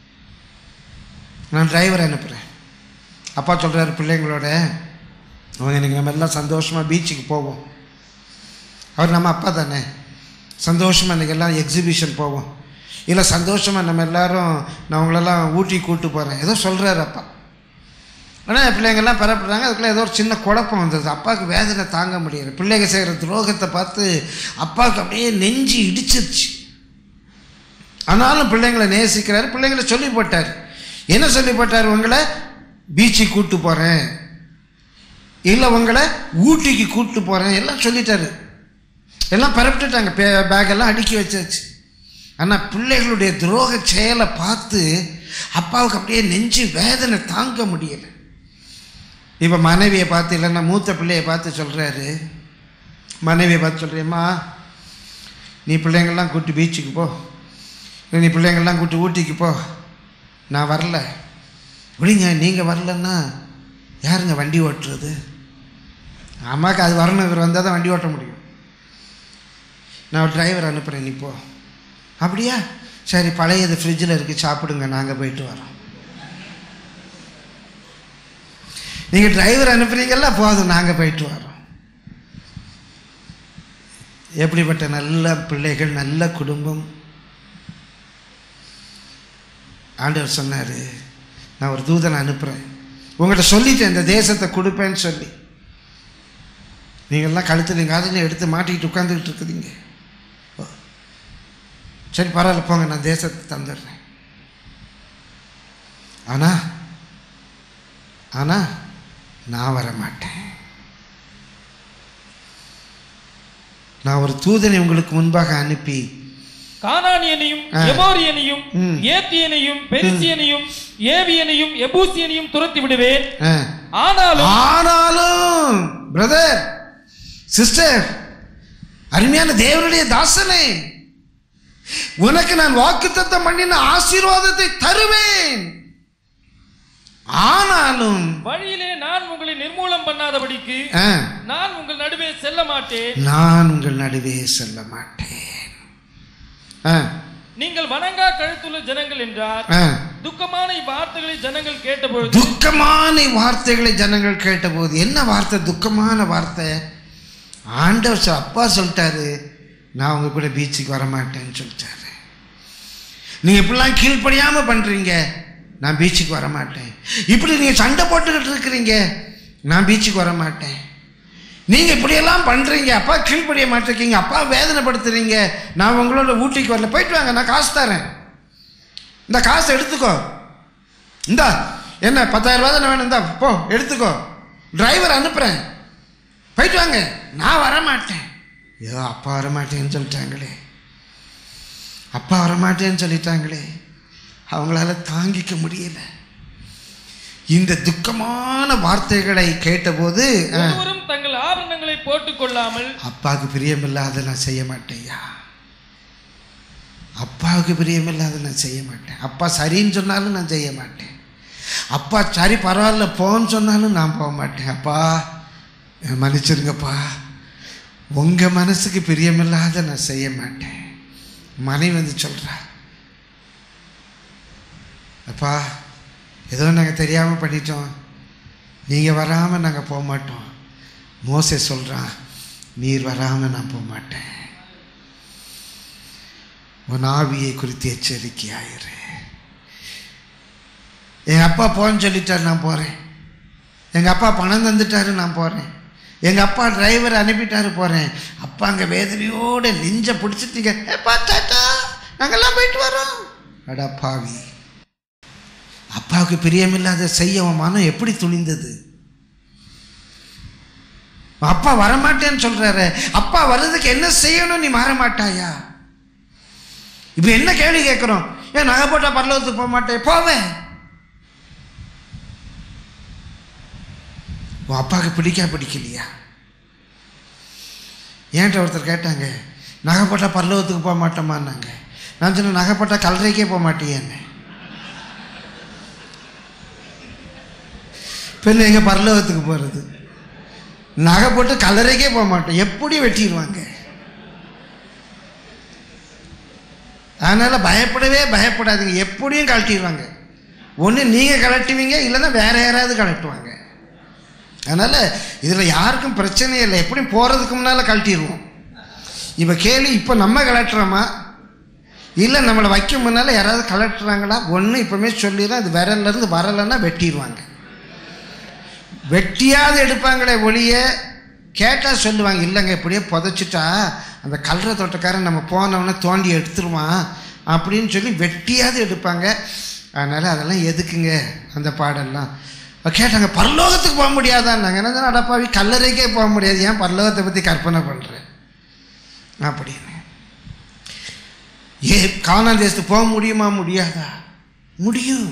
நான் டிரைவரை அனுப்புகிறேன். அப்பா சொல்கிறாரு பிள்ளைங்களோட, அவங்க எனக்கு நம்ம எல்லாம் சந்தோஷமாக பீச்சுக்கு போவோம். அவர் நம்ம அப்பா தானே, சந்தோஷமாக இன்றைக்கி எல்லாம் எக்ஸிபிஷன் போவோம், இல்லை சந்தோஷமாக நம்ம எல்லோரும் நான் உங்களெல்லாம் ஊட்டி கூப்பிட்டு போகிறேன் ஏதோ சொல்கிறாரு அப்பா. ஆனால் பிள்ளைங்கள்லாம் பெறப்படுறாங்க. அதுக்குள்ளே ஏதோ ஒரு சின்ன குழப்பம் வந்தது. அப்பாவுக்கு வேதனை தாங்க முடியல. பிள்ளைங்க செய்கிற துரோகத்தை பார்த்து அப்பாவுக்கு அப்படியே நெஞ்சு இடிச்சிருச்சு. ஆனாலும் பிள்ளைங்களை நேசிக்கிறாரு. பிள்ளைங்களை சொல்லி போட்டார். என்ன சொல்லி போட்டார்? உங்களை பீச்சுக்கு கூப்பிட்டு போகிறேன், இல்லை உங்களை ஊட்டிக்கு கூப்பிட்டு போகிறேன் எல்லாம் சொல்லிட்டாரு. எல்லாம் பரப்பிட்டுட்டாங்க, பேக்கெல்லாம் அடுக்கி வச்சாச்சு. ஆனால் பிள்ளைகளுடைய துரோக செயலை பார்த்து அப்பாவுக்கு அப்படியே நெஞ்சு வேதனை தாங்க முடியலை. இப்போ மனைவியை பார்த்து, இல்லைன்னா மூத்த பிள்ளையை பார்த்து சொல்கிறாரு, மனைவியை பார்த்து சொல்கிறேம்மா, நீ பிள்ளைங்கள்லாம் கூட்டி பீச்சுக்கு போ, நீ பிள்ளைங்கள்லாம் கூட்டி ஊட்டிக்கு போ, நான் வரல. அப்படிங்க, நீங்கள் வரலன்னா யாருங்க வண்டி ஓட்டுறது? அம்மாவுக்கு அது வரணும், இவர் வந்தால் தான் வண்டி ஓட்ட முடியும். நான் டிரைவர் அனுப்புகிறேன், நீ போ. அப்படியா, சரி, பழையது ஃப்ரிட்ஜில் இருக்குது, சாப்பிடுங்க, நாங்கள் போயிட்டு வரோம். நீங்கள் டிரைவர் அனுப்புறீங்கல்ல, போதும், நாங்கள் போயிட்டு வரோம். எப்படிப்பட்ட நல்ல பிள்ளைகள், நல்ல குடும்பம். ஆண்டவர் சொன்னார், நான் ஒரு தூதனை அனுப்புகிறேன், உங்கள்கிட்ட சொல்லிட்டேன் இந்த தேசத்தை கொடுப்பேன்னு சொல்லி. நீங்கள்லாம் கழுத்து நீங்கள் அதில் எடுத்து மாட்டிக்கிட்டு உட்காந்துக்கிட்டு இருக்குதுங்க. சரி பரவாயில்ல, போங்க, நான் தேசத்தை தந்துடுறேன். ஆனால் ஆனால் நான் வர மாட்டேன். நான் ஒரு தூதனை உங்களுக்கு முன்பாக அனுப்பி கானானியனையும் எமோரியனையும் ஏத்தியனையும் பெரிசியனையும் ஏவியனையும் எபூசியனையும் துரத்தி விடுவேன். ஆனாலும் ஆனாலும் பிரதர் சிஸ்டர், அருமையான தேவனுடைய தாசனே, உனக்கு நான் வாக்குத்தத்தம் பண்ணின ஆசீர்வாதத்தை தருவேன். ஆனாலும் வழியிலே நான் உங்களை நிர்மூலம் பண்ணாதபடிக்கு நான் உங்கள் நடுவே செல்ல மாட்டேன். நான் உங்கள் நடுவே செல்ல மாட்டேன். நீங்கள் வணங்கா கழுத்துள்ள ஜனங்கள் என்றார். துக்கமான வார்த்தைகளை ஜனங்கள் கேட்டபோது துக்கமான வார்த்தைகளை ஜனங்கள் கேட்டபோது என்ன வார்த்தை? துக்கமான வார்த்தை. ஆண்டவர் அப்பா சொல்லிட்டாரு, நான் உங்க கூட பீச்சுக்கு வரமாட்டேன்னு சொல்லிட்டாரு. நீங்க இப்படிலாம் கீழ்ப்படியாம பண்றீங்க, நான் பீச்சுக்கு வரமாட்டேன். இப்படி நீங்க சண்டை போட்டுக்கிட்டு இருக்கிறீங்க, நான் பீச்சுக்கு வரமாட்டேன். நீங்க இப்படியெல்லாம் பண்றீங்க, அப்பா கீழ்ப்படிய மாட்டிருக்கீங்க, அப்பா வேதனைப்படுத்துறீங்க, நான் உங்களோட ஊட்டிக்கு வரல. போயிட்டு வாங்க, நான் காசு தரேன், இந்த காசை எடுத்துக்கோ, இந்தா என்ன பத்தாயிரம் ரூபா தானே வேணும், இந்தா போ எடுத்துக்கோ, டிரைவர் அனுப்புறேன், போயிட்டு வாங்க, நான் வரமாட்டேன். ஏதோ அப்பா வரமாட்டேன்னு சொல்லிட்டாங்களே, அப்பா வரமாட்டேன்னு சொல்லிட்டாங்களே, அவங்களால தாங்கிக்க முடியல. இந்த துக்கமான வார்த்தைகளை கேட்டபோது தங்கள் ஆபரணங்களை போட்டுக் கொள்ளாமல், அப்பாவுக்கு பிரியமில்லாத நான் செய்ய மாட்டேயா, அப்பாவுக்கு பிரியமில்லாத நான் செய்ய மாட்டேன். அப்பா சரின்னு சொன்னாலும் நான் செய்ய மாட்டேன். அப்பா சரி பரவாயில்ல போன்னு சொன்னாலும் நான் போக மாட்டேன். அப்பா மன்னிச்சிருங்கப்பா, உங்க மனசுக்கு பிரியமில்லாத நான் செய்ய மாட்டேன். மனைவி வந்து சொல்றா, அப்பா ஏதோ நாங்கள் தெரியாமல் பண்ணிட்டோம், நீங்கள் வராமல் நாங்கள் போக மாட்டோம். மோசே சொல்கிறான், நீர் வராமல் நான் போக மாட்டேன். உன் ஆவியை குறித்து எச்சரிக்கையாயிரு. எங்கள் அப்பா போன்னு சொல்லிட்டாரு, நான் போகிறேன். எங்கள் அப்பா பணம் தந்துட்டாரு, நான் போகிறேன். எங்கள் அப்பா டிரைவர் அனுப்பிட்டாரு, போகிறேன். அப்பா அங்கே வேதனையோடு நெஞ்ச பிடிச்சிட்டீங்க, டாட்டா நாங்கெல்லாம் போயிட்டு வரோம். அடா பாவி, அப்பாவுக்கு பிரியமில்லாத செய்ய அவன் மனம் எப்படி துணிந்தது? அப்பா வரமாட்டேன்னு சொல்றாரு, அப்பா வர்றதுக்கு என்ன செய்யணும், நீ மாற மாட்டாயா? இப்ப என்ன கேள்வி கேட்கிறோம்? ஏன் நகை போட்டா பரலோகத்துக்கு போக மாட்டேன்? போவேன். உன் அப்பாவுக்கு பிடிக்கா பிடிக்கலையா? ஏன்ட்ட ஒருத்தர் கேட்டாங்க, நகை போட்டா பரலோகத்துக்கு போக மாட்டோமான்னாங்க. நான் சொன்னேன், நகை போட்டா கல்லறைக்கே போக மாட்டேன்னு. பின்ன எங்க பரலோகத்துக்கு போறது? நகை போட்டு கல்லறைக்கே போக மாட்டோம், எப்படி வெட்டிடுவாங்க. அதனால பயப்படவே பயப்படாதீங்க, எப்படியும் கழட்டிடுவாங்க. ஒன்று நீங்கள் கழட்டுவீங்க, இல்லைன்னா வேற யாராவது கழட்டுவாங்க. அதனால இதில் யாருக்கும் பிரச்சனை இல்லை, எப்படியும் போகிறதுக்கு முன்னால் கழட்டிடுவோம். இப்போ கேள்வி, இப்போ நம்ம கலட்டுறோமா இல்லை நம்மளை வைக்க முன்னால் யாராவது கலட்டுறாங்களா? ஒன்று இப்போமே சொல்லிடுறோம், அது விரல்லேருந்து வரலைன்னா வெட்டிடுவாங்க. வெட்டியாவது எடுப்பாங்களே ஒளிய கேட்டால் சொல்லுவாங்க, இல்லைங்க இப்படியே புதைச்சிட்டா அந்த கல்ற தோட்டக்காரன் நம்ம போனவொன்னே தோண்டி எடுத்துருவான் அப்படின்னு சொல்லி வெட்டியாவது எடுப்பாங்க. அதனால் அதெல்லாம் எதுக்குங்க அந்த பாடெல்லாம். கேட்டாங்க, பரலோகத்துக்கு போக முடியாதான்? நாங்கள் என்ன தான் அடப்பாவி, கல்லறைக்கே போக முடியாது, ஏன் பரலோகத்தை பற்றி கற்பனை பண்ணுறேன் அப்படின்னு. ஏ கானான் தேசத்துக்கு போக முடியுமா? முடியாதா? முடியும்.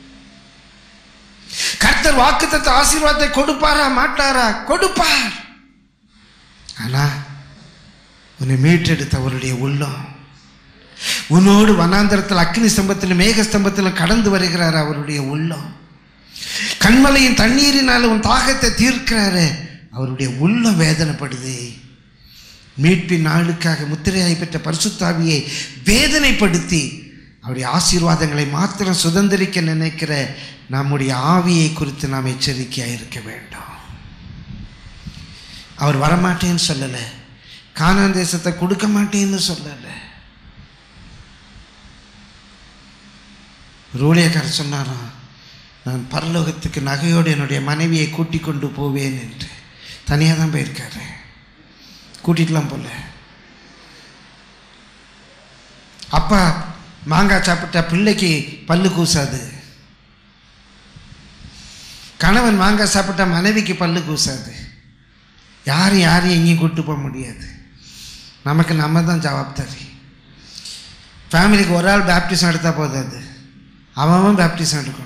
கர்த்தர் வாக்குத்தத்த ஆசீர்வாதத்தை கொடுப்பாரா மாட்டாரா? கொடுப்பார். ஆனா உன்னை மீட்டெடுத்த அவருடைய உள்ளம், உன்னோடு வனாந்தரத்தில் அக்னி ஸ்தம்பத்தில் மேக ஸ்தம்பத்தில் கடந்து வருகிறார் அவருடைய உள்ளம். கண்மலையின் தண்ணீரினால் உன் தாகத்தை தீர்க்கிறாரு, அவருடைய உள்ளம் வேதனைப்படுது. மீட்பின் நாளுக்காக முத்திரையாய் பெற்ற பரிசுத்தாவியை வேதனைப்படுத்தி அவருடைய ஆசீர்வாதங்களை மாத்திரம் சுதந்திரிக்க நினைக்கிற நம்முடைய ஆவியை குறித்து நாம் எச்சரிக்கையாக இருக்க வேண்டும். அவர் வரமாட்டேன்னு சொல்லலை, கானான் தேசத்தை கொடுக்க மாட்டேன்னு சொல்லலை. ஊழியக்காரர் சொன்னாராம், நான் பரலோகத்துக்கு நகையோடு என்னுடைய மனைவியை கூட்டிக் கொண்டு போவேன் என்று. தனியாக தான் போயிருக்காரு, கூட்டிகிட்டுலாம் போல. அப்பா மாங்காய் சாப்பிட்டா பிள்ளைக்கு பல்லு கூசாது, கணவன் மாங்காய் சாப்பிட்டா மனைவிக்கு பல்லு கூசாது. யாரும் யாரையும் எங்கேயும் கூப்பிட்டு போக முடியாது. நமக்கு நம்ம தான் ஜவாப்தாரி. ஃபேமிலிக்கு ஒரு ஆள் பேப்டிசம் எடுத்தால் போதாது, அவன் பேப்டிசம் எடுக்கணும்.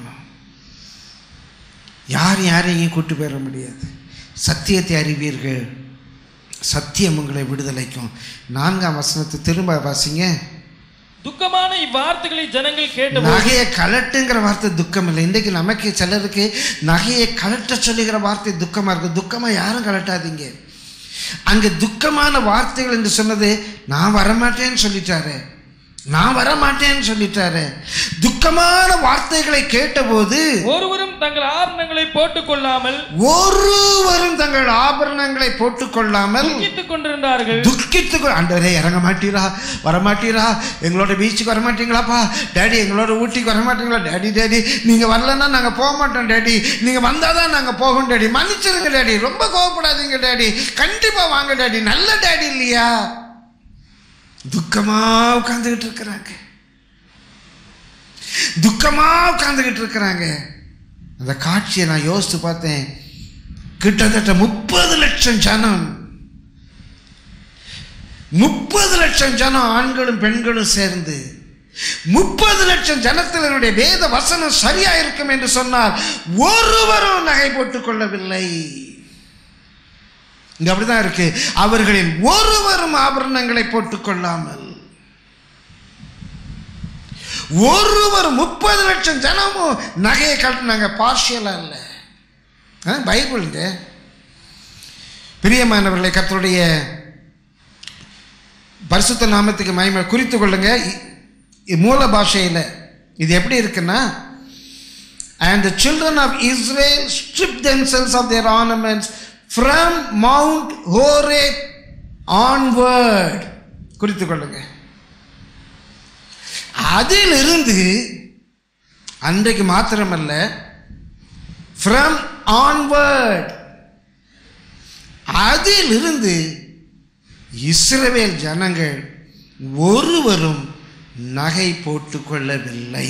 யாரும் யாரையும் எங்கேயும் கூப்பிட்டு போயிட முடியாது. சத்தியத்தை அறிவீர்கள், சத்தியம் உங்களை விடுதலைக்கும். நான்காம் வசனத்தை திரும்ப வாசிங்க. துக்கமான இவ்வார்த்தைகளை ஜனங்கள் கேட்ட நகையை கலட்டுங்கிற வார்த்தை துக்கம் இல்லை. இன்றைக்கு நமக்கு சிலருக்கு நகையை கலட்ட சொல்லுகிற வார்த்தை துக்கமா இருக்கு. துக்கமா யாரும் கலட்டாதீங்க. அங்க துக்கமான வார்த்தைகள் என்று சொன்னது, நான் வரமாட்டேன்னு சொல்லிட்டாரு, நான் வரமாட்டேன்னு சொல்லிட்டாரு. துக்கமான வார்த்தைகளை கேட்டபோது ஒருவரும் தங்கள் ஆபரணங்களை போட்டுக் கொள்ளாமல் ஒருவரும் தங்கள் ஆபரணங்களை போட்டுக் கொள்ளாமல் துக்கித்துக் கொண்டிருந்தார்கள். துக்கித்து ஆண்டவரே இறங்க மாட்டீரா, வரமாட்டீரா, எங்களோட பீச்சுக்கு வரமாட்டீங்களாப்பா, டேடி எங்களோட ஊட்டிக்கு வரமாட்டீங்களா, டேடி டேடி நீங்க வரலன்னா நாங்க போக மாட்டோம் டேடி, நீங்க வந்தாதான் நாங்க போகும் டேடி, மன்னிச்சிருங்க டேடி, ரொம்ப கோவப்படாதீங்க டேடி, கண்டிப்பா வாங்க டேடி, நல்ல டேடி இல்லையா. துக்கமா உட்கார்ந்துகிட்டு இருக்கிறாங்க, துக்கமா உட்கார்ந்துகிட்டு இருக்கிறாங்க. அந்த காட்சியை நான் யோசித்து பார்த்தேன். கிட்டத்தட்ட முப்பது லட்சம் ஜனம், முப்பது லட்சம் ஜனம், ஆண்களும் பெண்களும் சேர்ந்து முப்பது லட்சம் ஜனத்தில் என்னுடைய வேத வசனம் சரியா இருக்கும் என்று சொன்னால் ஒருவரும் நகை போட்டுக் கொள்ளவில்லை. இங்க அப்படிதான் இருக்கு. அவர்களில் ஒருவரும் ஆபரணங்களை போட்டுக் கொள்ளாமல், ஒருவர் முப்பது லட்சம் ஜனமும் நகையை கட்டினாங்க. பார்ஷியலா இல்ல, பைபிளுங்க. பிரியமானவர்களை, கர்த்தருடைய பரிசுத்த நாமத்துக்கு மகிமை. குறித்து கொள்ளுங்க, மூல பாஷையில் இது எப்படி இருக்குன்னா, and the children of Israel stripped themselves of their ornaments from Mount Horeb onward. குறித்து கொள்ளுங்க. அதிலிருந்து, அன்றைக்கு மாத்திரமல்ல, from onward, அதிலிருந்து இஸ்ரவேல் ஜனங்கள் ஒருவரும் நகை போட்டுக் கொள்ளவில்லை.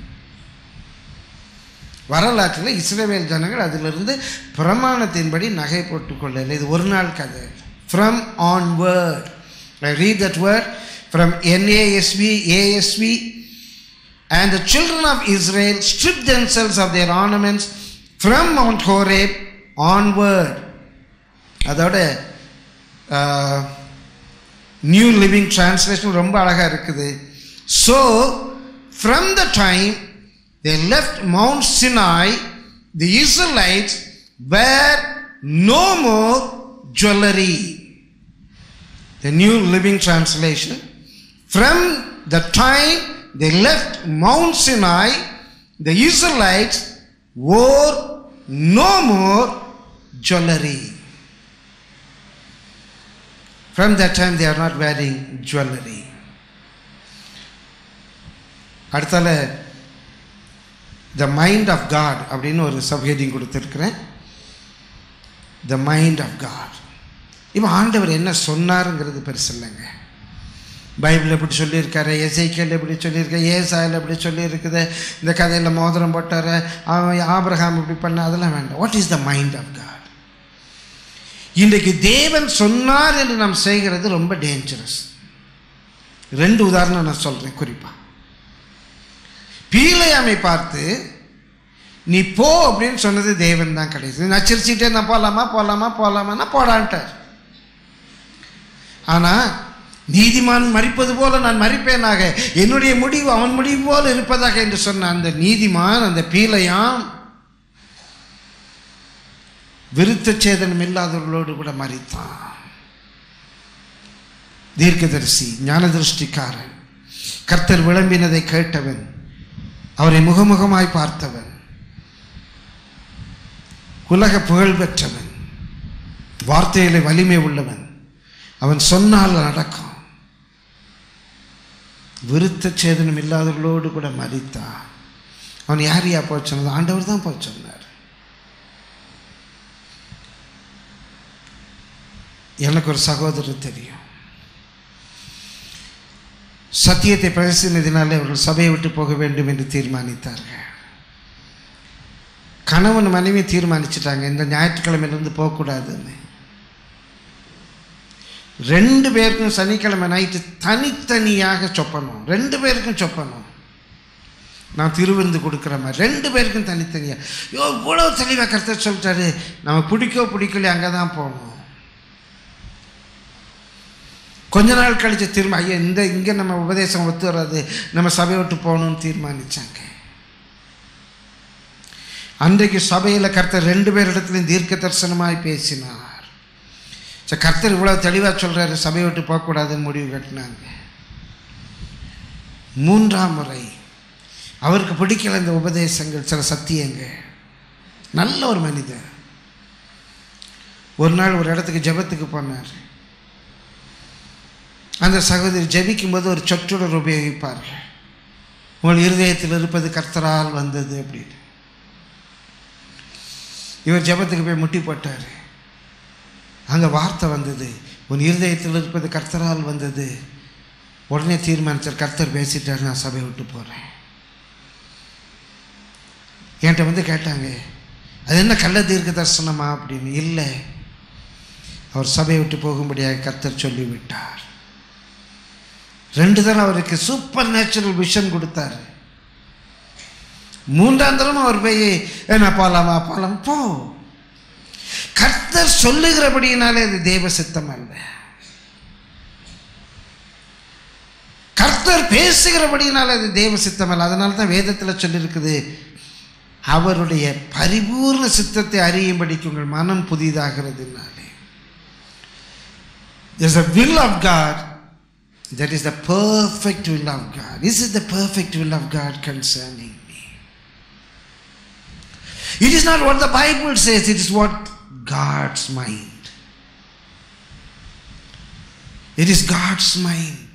வரலாற்றில் இஸ்ரவேல் ஜனங்கள் அதிலிருந்து பிரமாணத்தின்படி நகை போட்டுக் கொள்ளவில்லை. இது ஒரு நாள் கதை. From onward, I read that word from N A S B, A S V. And the children of Israel stripped themselves of their ornaments from Mount Horeb onward. அதோட நியூ லிவிங் டிரான்ஸ்லேஷன் ரொம்ப அழகா இருக்குது. So from the time they left Mount Sinai, the Israelites wear no more jewelry. The New Living Translation. From the time they left Mount Sinai, the Israelites wore no more jewelry. From that time they are not wearing jewelry. அடுத்தால the mind of God அப்படின்னு ஒரு subheading கொடுத்துருக்கிறேன். the mind of God. இப்போ ஆண்டவர் என்ன சொன்னாருங்கிறது பெருசு இல்லைங்க. Bible எப்படி சொல்லியிருக்காரு, எசேக்கியேல் எப்படி சொல்லியிருக்காரு, ஏசாயால் எப்படி சொல்லியிருக்குது, இந்த கதையில் மோதிரம் போட்டார், அவன் ஆபிரகாம் இப்படி பண்ண, அதெல்லாம் வேண்டாம். What is the mind of God? இன்றைக்கு தேவன் சொன்னார் என்று நாம் செய்கிறது ரொம்ப டேஞ்சரஸ். ரெண்டு உதாரணம் நான் சொல்கிறேன் குறிப்பாக. பீலையாமை பார்த்து நீ போ அப்படின்னு சொன்னது தேவன் தான். கிடையாது நான் சிரிச்சிட்டே நான் போகலாமா போகலாமா போகலாமான்னா போடான்ட்டார். ஆனால் நீதிமான் மரிப்பது போல நான் மரிப்பேனாக, என்னுடைய முடிவு அவன் முடிவு போல இருப்பதாக என்று சொன்ன அந்த நீதிமான், அந்த பீலையாம், விருத்த சேதனம் இல்லாதவர்களோடு கூட மரித்தான். தீர்க்கதரிசி, ஞான திருஷ்டிக்காரன், கர்த்தர் விளம்பினதை கேட்டவன், அவரை முகமுகமாய் பார்த்தவன், உலக புகழ் பெற்றவன், வார்த்தையிலே வலிமை உள்ளவன், அவன் சொன்னால் நடக்கும். விருத்த சேதனம் இல்லாதவர்களோடு கூட மரித்தான். அவன் யார் யா போய் சொன்னது? ஆண்டவர் தான் போய் சொன்னார். எனக்கு ஒரு சகோதரர் தெரியும். சத்தியத்தை பிரசன்னதினாலே அவர்கள் சபையை விட்டு போக வேண்டும் என்று தீர்மானித்தார்கள். கணவன் மனைவி தீர்மானிச்சிட்டாங்க இந்த ஞாயிற்றுக்கிழமையிலிருந்து போகக்கூடாதுன்னு. ரெண்டு பேருக்கும் சனிக்கிழமை நைட்டு தனித்தனியாக சொப்பணும். ரெண்டு பேருக்கும் சொப்பணும். நான் திருவிருந்து கொடுக்குற மாதிரி ரெண்டு பேருக்கும் தனித்தனியாக. யோ இவ்வளோ தெளிவாக கர்த்தர் சொல்லிட்டாரு, நம்ம பிடிக்கோ பிடிக்கலையே அங்கே தான் போகணும். கொஞ்ச நாள் கழிச்சு திரும்ப ஐயா இந்த இங்கே நம்ம உபதேசம் ஒத்து வராது, நம்ம சபையை விட்டு போகணும்னு தீர்மானித்தாங்க. அன்றைக்கு சபையில் கர்த்தர் ரெண்டு பேரிடத்துலையும் தீர்க்க தரிசனமாய் பேசினார். சரி, கர்த்தர் இவ்வளோ தெளிவாக சொல்கிறாரு, சபையை விட்டு போகக்கூடாதுன்னு முடிவு கட்டினாங்க. மூன்றாம் முறை அவருக்கு பிடிக்கல இந்த உபதேசங்கள், சில சத்தியங்கள். நல்ல ஒரு மனிதர். ஒரு நாள் ஒரு இடத்துக்கு ஜெபத்துக்கு போனார். அந்த சகோதரி ஜெபிக்கும்போது ஒரு சொற்றொடர் உபயோகிப்பார்கள், உங்கள் இருதயத்தில் இருப்பது கர்த்தரால் வந்தது அப்படின்னு. இவர் ஜெபத்துக்கு போய் முட்டி போட்டார். அங்கே வார்த்தை வந்தது, உன் இருதயத்தில் இருப்பது கர்த்தரால் வந்தது. உடனே தீர்மானித்தார், கர்த்தர் பேசிட்டார், நான் சபையை விட்டு போகிறேன். என்கிட்ட வந்து கேட்டாங்க, அது என்ன கள்ள தீர்க்க தரிசனமா அப்படின்னு. இல்லை, அவர் சபையை விட்டு போகும்படியாக கர்த்தர் சொல்லிவிட்டார். ரெண்டு தரம் அவருக்கு சூப்பர் நேச்சுரல் விஷன் கொடுத்தாரு. மூன்றாம் தரம் அவர் போய் நான் போகலாமா போகலாம் போ. கர்த்தர் சொல்லுகிறபடியினாலே அது தேவ சித்தம் அல்ல. கர்த்தர் பேசுகிறபடியினாலே அது தேவ சித்தம் அல்ல. அதனால தான் வேதத்தில் சொல்லியிருக்குது, அவருடைய பரிபூர்ண சித்தத்தை அறியும்படிக்கு உங்கள் மனம் புதிதாகிறதுனாலே. There's a will of God. That is the perfect will of God. This is the perfect will of God concerning me. It is not what the Bible says, it is what God's mind. It is God's mind.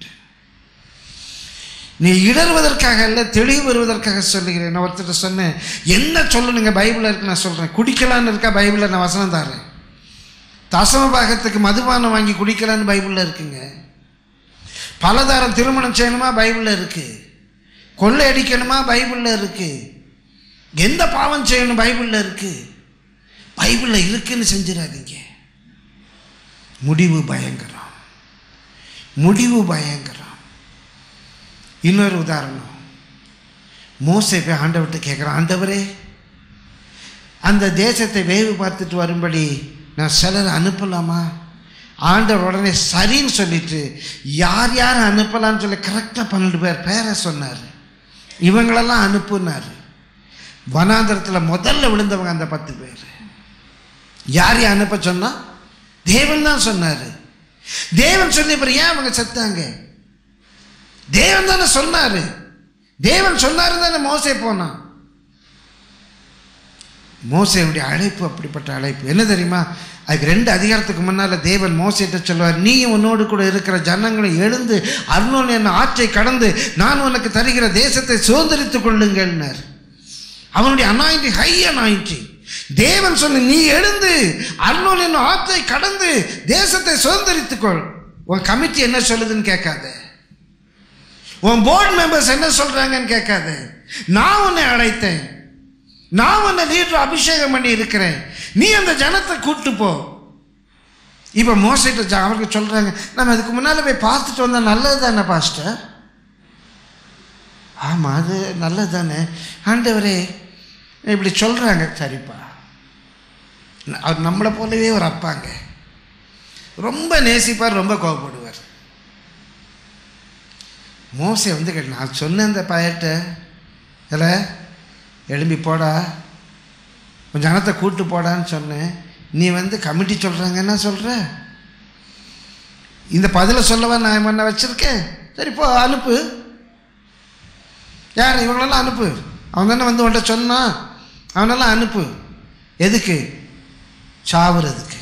நீ இடறுவதற்காக அல்ல, தெளிவு வருவதற்காக சொல்லுகிறேன். நான் ஒருத்தர் சொன்னேன், என்ன சொல்லணுங்க பைபிளில் இருக்கு நான் சொல்கிறேன். குடிக்கலான்னு இருக்கா பைபிளில், நான் வசனம் தரேன். தசம பாகத்துக்கு மதுபானம் வாங்கி குடிக்கலான்னு பைபிளில் இருக்குங்க. பலதாரம் திருமணம் செய்யணுமா பைபிளில் இருக்கு. கொள்ளை அடிக்கணுமா பைபிளில் இருக்கு. எந்த பாவம் செய்யணும் பைபிளில் இருக்கு. பைபிளில் இருக்குன்னு செஞ்சிடாதீங்க. முடிவு பயங்கரம், முடிவு பயங்கரம். இன்னொரு உதாரணம், மோசே போய் ஆண்டவர்கிட்ட கேட்குறான், ஆண்டவரே அந்த தேசத்தை வேவு பார்த்துட்டு வரும்படி நான் சிலரை அனுப்பலாமா? ஆண்டவர் உடனே சரின்னு சொல்லிட்டு யார் யார் அனுப்பலான்னு சொல்லி கரெக்டாக பன்னெண்டு பேர் பேரை சொன்னார். இவங்களெல்லாம் அனுப்புனார். வனாந்தரத்தில் முதல்ல விழுந்தவங்க அந்த பத்து பேர். யார் யார் அனுப்ப சொன்னா? தேவன் தான் சொன்னார். தேவன் சொன்ன பிறகு ஏன் அவங்க செத்தாங்க? தேவன் தானே சொன்னாரு. தேவன் சொன்னாரு தானே மோசே போனான். மோசேயுடைய அழைப்பு அப்படிப்பட்ட அழைப்பு. என்ன தெரியுமா? அதுக்கு ரெண்டு அதிகாரத்துக்கு முன்னால் தேவன் மோசேட்ட சொல்லுவார், நீயும் உன்னோடு கூட இருக்கிற ஜனங்களை எழுந்து அர்னோன் என்ன ஆற்றை கடந்து நான் உனக்கு தருகிற தேசத்தை சுதந்திரித்துக் கொள்ளுங்கள்னார். அவனுடைய அனாயிண்டிங், ஹை அனாயிண்டிங். தேவன் சொன்ன, நீ எழுந்து அர்னோன் என்ன ஆற்றை கடந்து தேசத்தை சுதந்திரித்துக்கொள். உன் கமிட்டி என்ன சொல்லுதுன்னு கேட்காத, உன் போர்டு மெம்பர்ஸ் என்ன சொல்றாங்கன்னு கேட்காத. நான் உன்னை அழைத்தேன், நான் உன்னை லீடர் அபிஷேகம் பண்ணி இருக்கிறேன், நீ அந்த ஜனத்தை கூட்டு போ. இப்போ மோசைட்ட அவருக்கு சொல்றாங்க, நம்ம அதுக்கு முன்னால போய் பார்த்துட்டு வந்தா நல்லது தானே பாஸ்டர்? ஆமா, அது நல்லது தானே ஆண்டவரே, இப்படி சொல்றாங்க. சரிப்பா, அவர் நம்மளை போலவே ஒரு அப்பாங்க, ரொம்ப நேசிப்பார், ரொம்ப கோபப்படுவார். மோசை வந்து கேட்டு, நான் சொன்னேன் அந்த பையட்ட, இல்லை எழும்பி போடா, கொஞ்சம் ஜனத்தை கூட்டு போடான்னு சொன்னேன், நீ வந்து கமிட்டி சொல்கிறாங்க என்ன சொல்கிற? இந்த பதிலை சொல்லவா நான் என்ன வச்சுருக்கேன்? சரி போ, அனுப்பு. யார் இவங்களெல்லாம் அனுப்பு, அவன் தானே வந்து உன்ட்ட சொன்னான், அவனெல்லாம் அனுப்பு. எதுக்கு? சாவுறதுக்கு,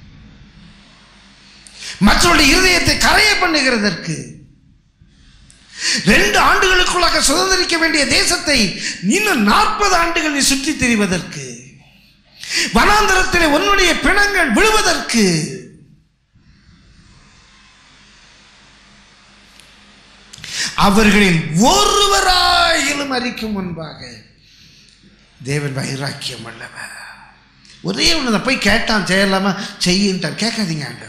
மற்றவருடைய இருதயத்தை கரைய பண்ணுகிறதற்கு. ரெண்டு ஆண்டுகளுக்குள்ளாக சுதந்திரிக்க வேண்டிய தேசத்தை இன்னும் நாற்பது ஆண்டுகளை சுற்றி திரிவதற்கு, வனாந்தரத்தில் உன்னுடைய பிணங்கள் விழுவதற்கு. அவர்களில் ஒருவராயிலும் அறிக்கும் முன்பாக தேவன் வைராக்கியம் அல்லவர். ஒரே ஒன்று போய் கேட்டான், செய்யலாமா? செய்யின்ட்டார். கேட்காதீங்க ஆண்டவர்.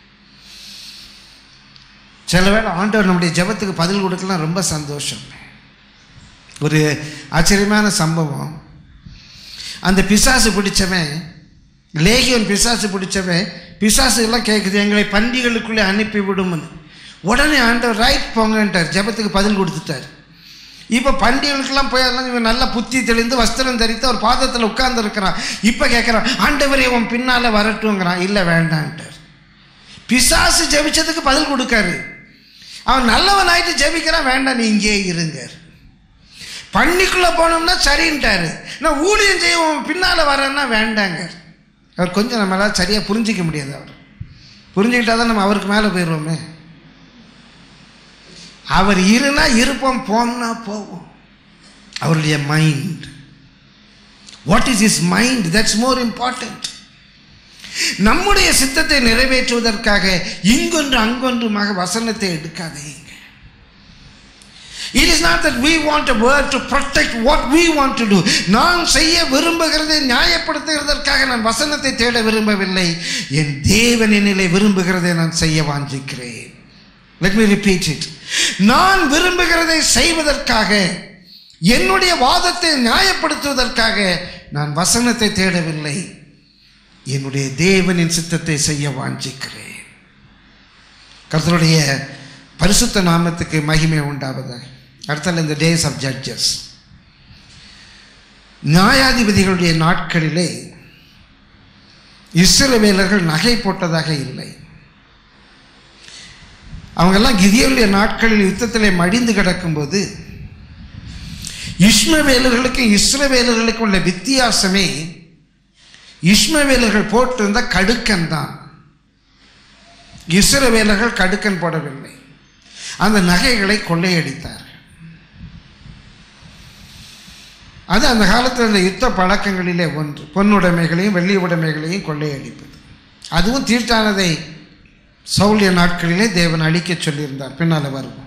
சில வேளை ஆண்டவர் நம்முடைய ஜெபத்துக்கு பதில் கொடுக்கலாம், ரொம்ப சந்தோஷம். ஒரு ஆச்சரியமான சம்பவம். அந்த பிசாசு பிடிச்சவன், லேகியோன் பிசாசு பிடிச்சவன், பிசாசு எல்லாம் கேட்குது, எங்களை பண்டிகளுக்குள்ளே அனுப்பி விடும்னு. உடனே ஆண்டவர் ரைட் போங்கன்ட்டார், ஜெபத்துக்கு பதில் கொடுத்துட்டார். இப்போ பண்டிகைகளுக்கெல்லாம் போய் அதெல்லாம் இவன் நல்லா புத்தி தெளிந்து வஸ்திரம் தரித்து அவர் பாதத்தில் உட்கார்ந்து இருக்கிறான். இப்போ கேட்குறான், ஆண்டவரே உன் பின்னால் வரட்டுங்கிறான். இல்லை வேண்டான்ட்டார். பிசாசு ஜெபிச்சதுக்கு பதில் கொடுக்காரு. அவன் நல்லவன் ஆயிட்டு ஜெபிக்கிறான், வேண்டாம் நீ இங்கே இருங்க. பண்ணிக்குள்ளே போனோம்னா சரின்ட்டாரு. நான் ஊழியம் செய்வோம் பின்னால் வரேன்னா வேண்டாங்க. அவர் கொஞ்சம் நம்மளால் சரியாக புரிஞ்சிக்க முடியாது. அவர் புரிஞ்சுக்கிட்டா தான் நம்ம அவருக்கு மேலே போயிடுவோமே. அவர் இருனா இருப்போம், போனா போவோம். அவருடைய mind, what is is mind, that's more important. நம்முடைய சித்தத்தை நிறைவேற்றுவதற்காக இங்கொன்று அங்கொன்றுமாக வசனத்தை எடுக்காதீங்க. It is not that we want a word to protect what we want to do. நான் செய்ய விரும்புகிறதை நியாயப்படுத்துகிறதற்காக நான் வசனத்தை தேட விரும்பவில்லை. என் தேவன் என்னிலே விரும்புகிறதை நான் செய்ய வாஞ்சிக்கிறேன். Let me repeat it. நான் விரும்புகிறதை செய்வதற்காக, என்னுடைய வாதத்தை நியாயப்படுத்துவதற்காக நான் வசனத்தை தேடவில்லை. என்னுடைய தேவனின் சித்தத்தை செய்ய வாஞ்சிக்கிறேன். கர்த்தருடைய பரிசுத்த நாமத்துக்கு மகிமை உண்டாவதாக. அடுத்தது இந்த டேஸ் ஆஃப் ஜட்ஜஸ், நியாயாதிபதிகளுடைய நாட்களிலே இஸ்ரவேலர்கள் நகை போட்டதாக இல்லை. அவங்கெல்லாம் கிதியோனுடைய நாட்களில் யுத்தத்திலே மடிந்து கிடக்கும்போது இஸ்மவேலர்களுக்கும் இஸ்ரவேலர்களுக்கும் உள்ள வித்தியாசமே, இஸ்மவேலர்கள் போட்டிருந்த கடுக்கன் தான். இஸ்ரவேலர்கள் கடுக்கன் போடவில்லை. அந்த நகைகளை கொள்ளையடித்தார். அது அந்த காலத்தில் இந்த யுத்த பழக்கங்களிலே ஒன்று, பொன்னுடைமைகளையும் வெள்ளி உடைமைகளையும் கொள்ளையடிப்பது. அதுவும் தீர்த்தானதை சவுலிய நாட்களிலே தேவன் அழிக்க சொல்லியிருந்தார். பின்னால் வருவோம்.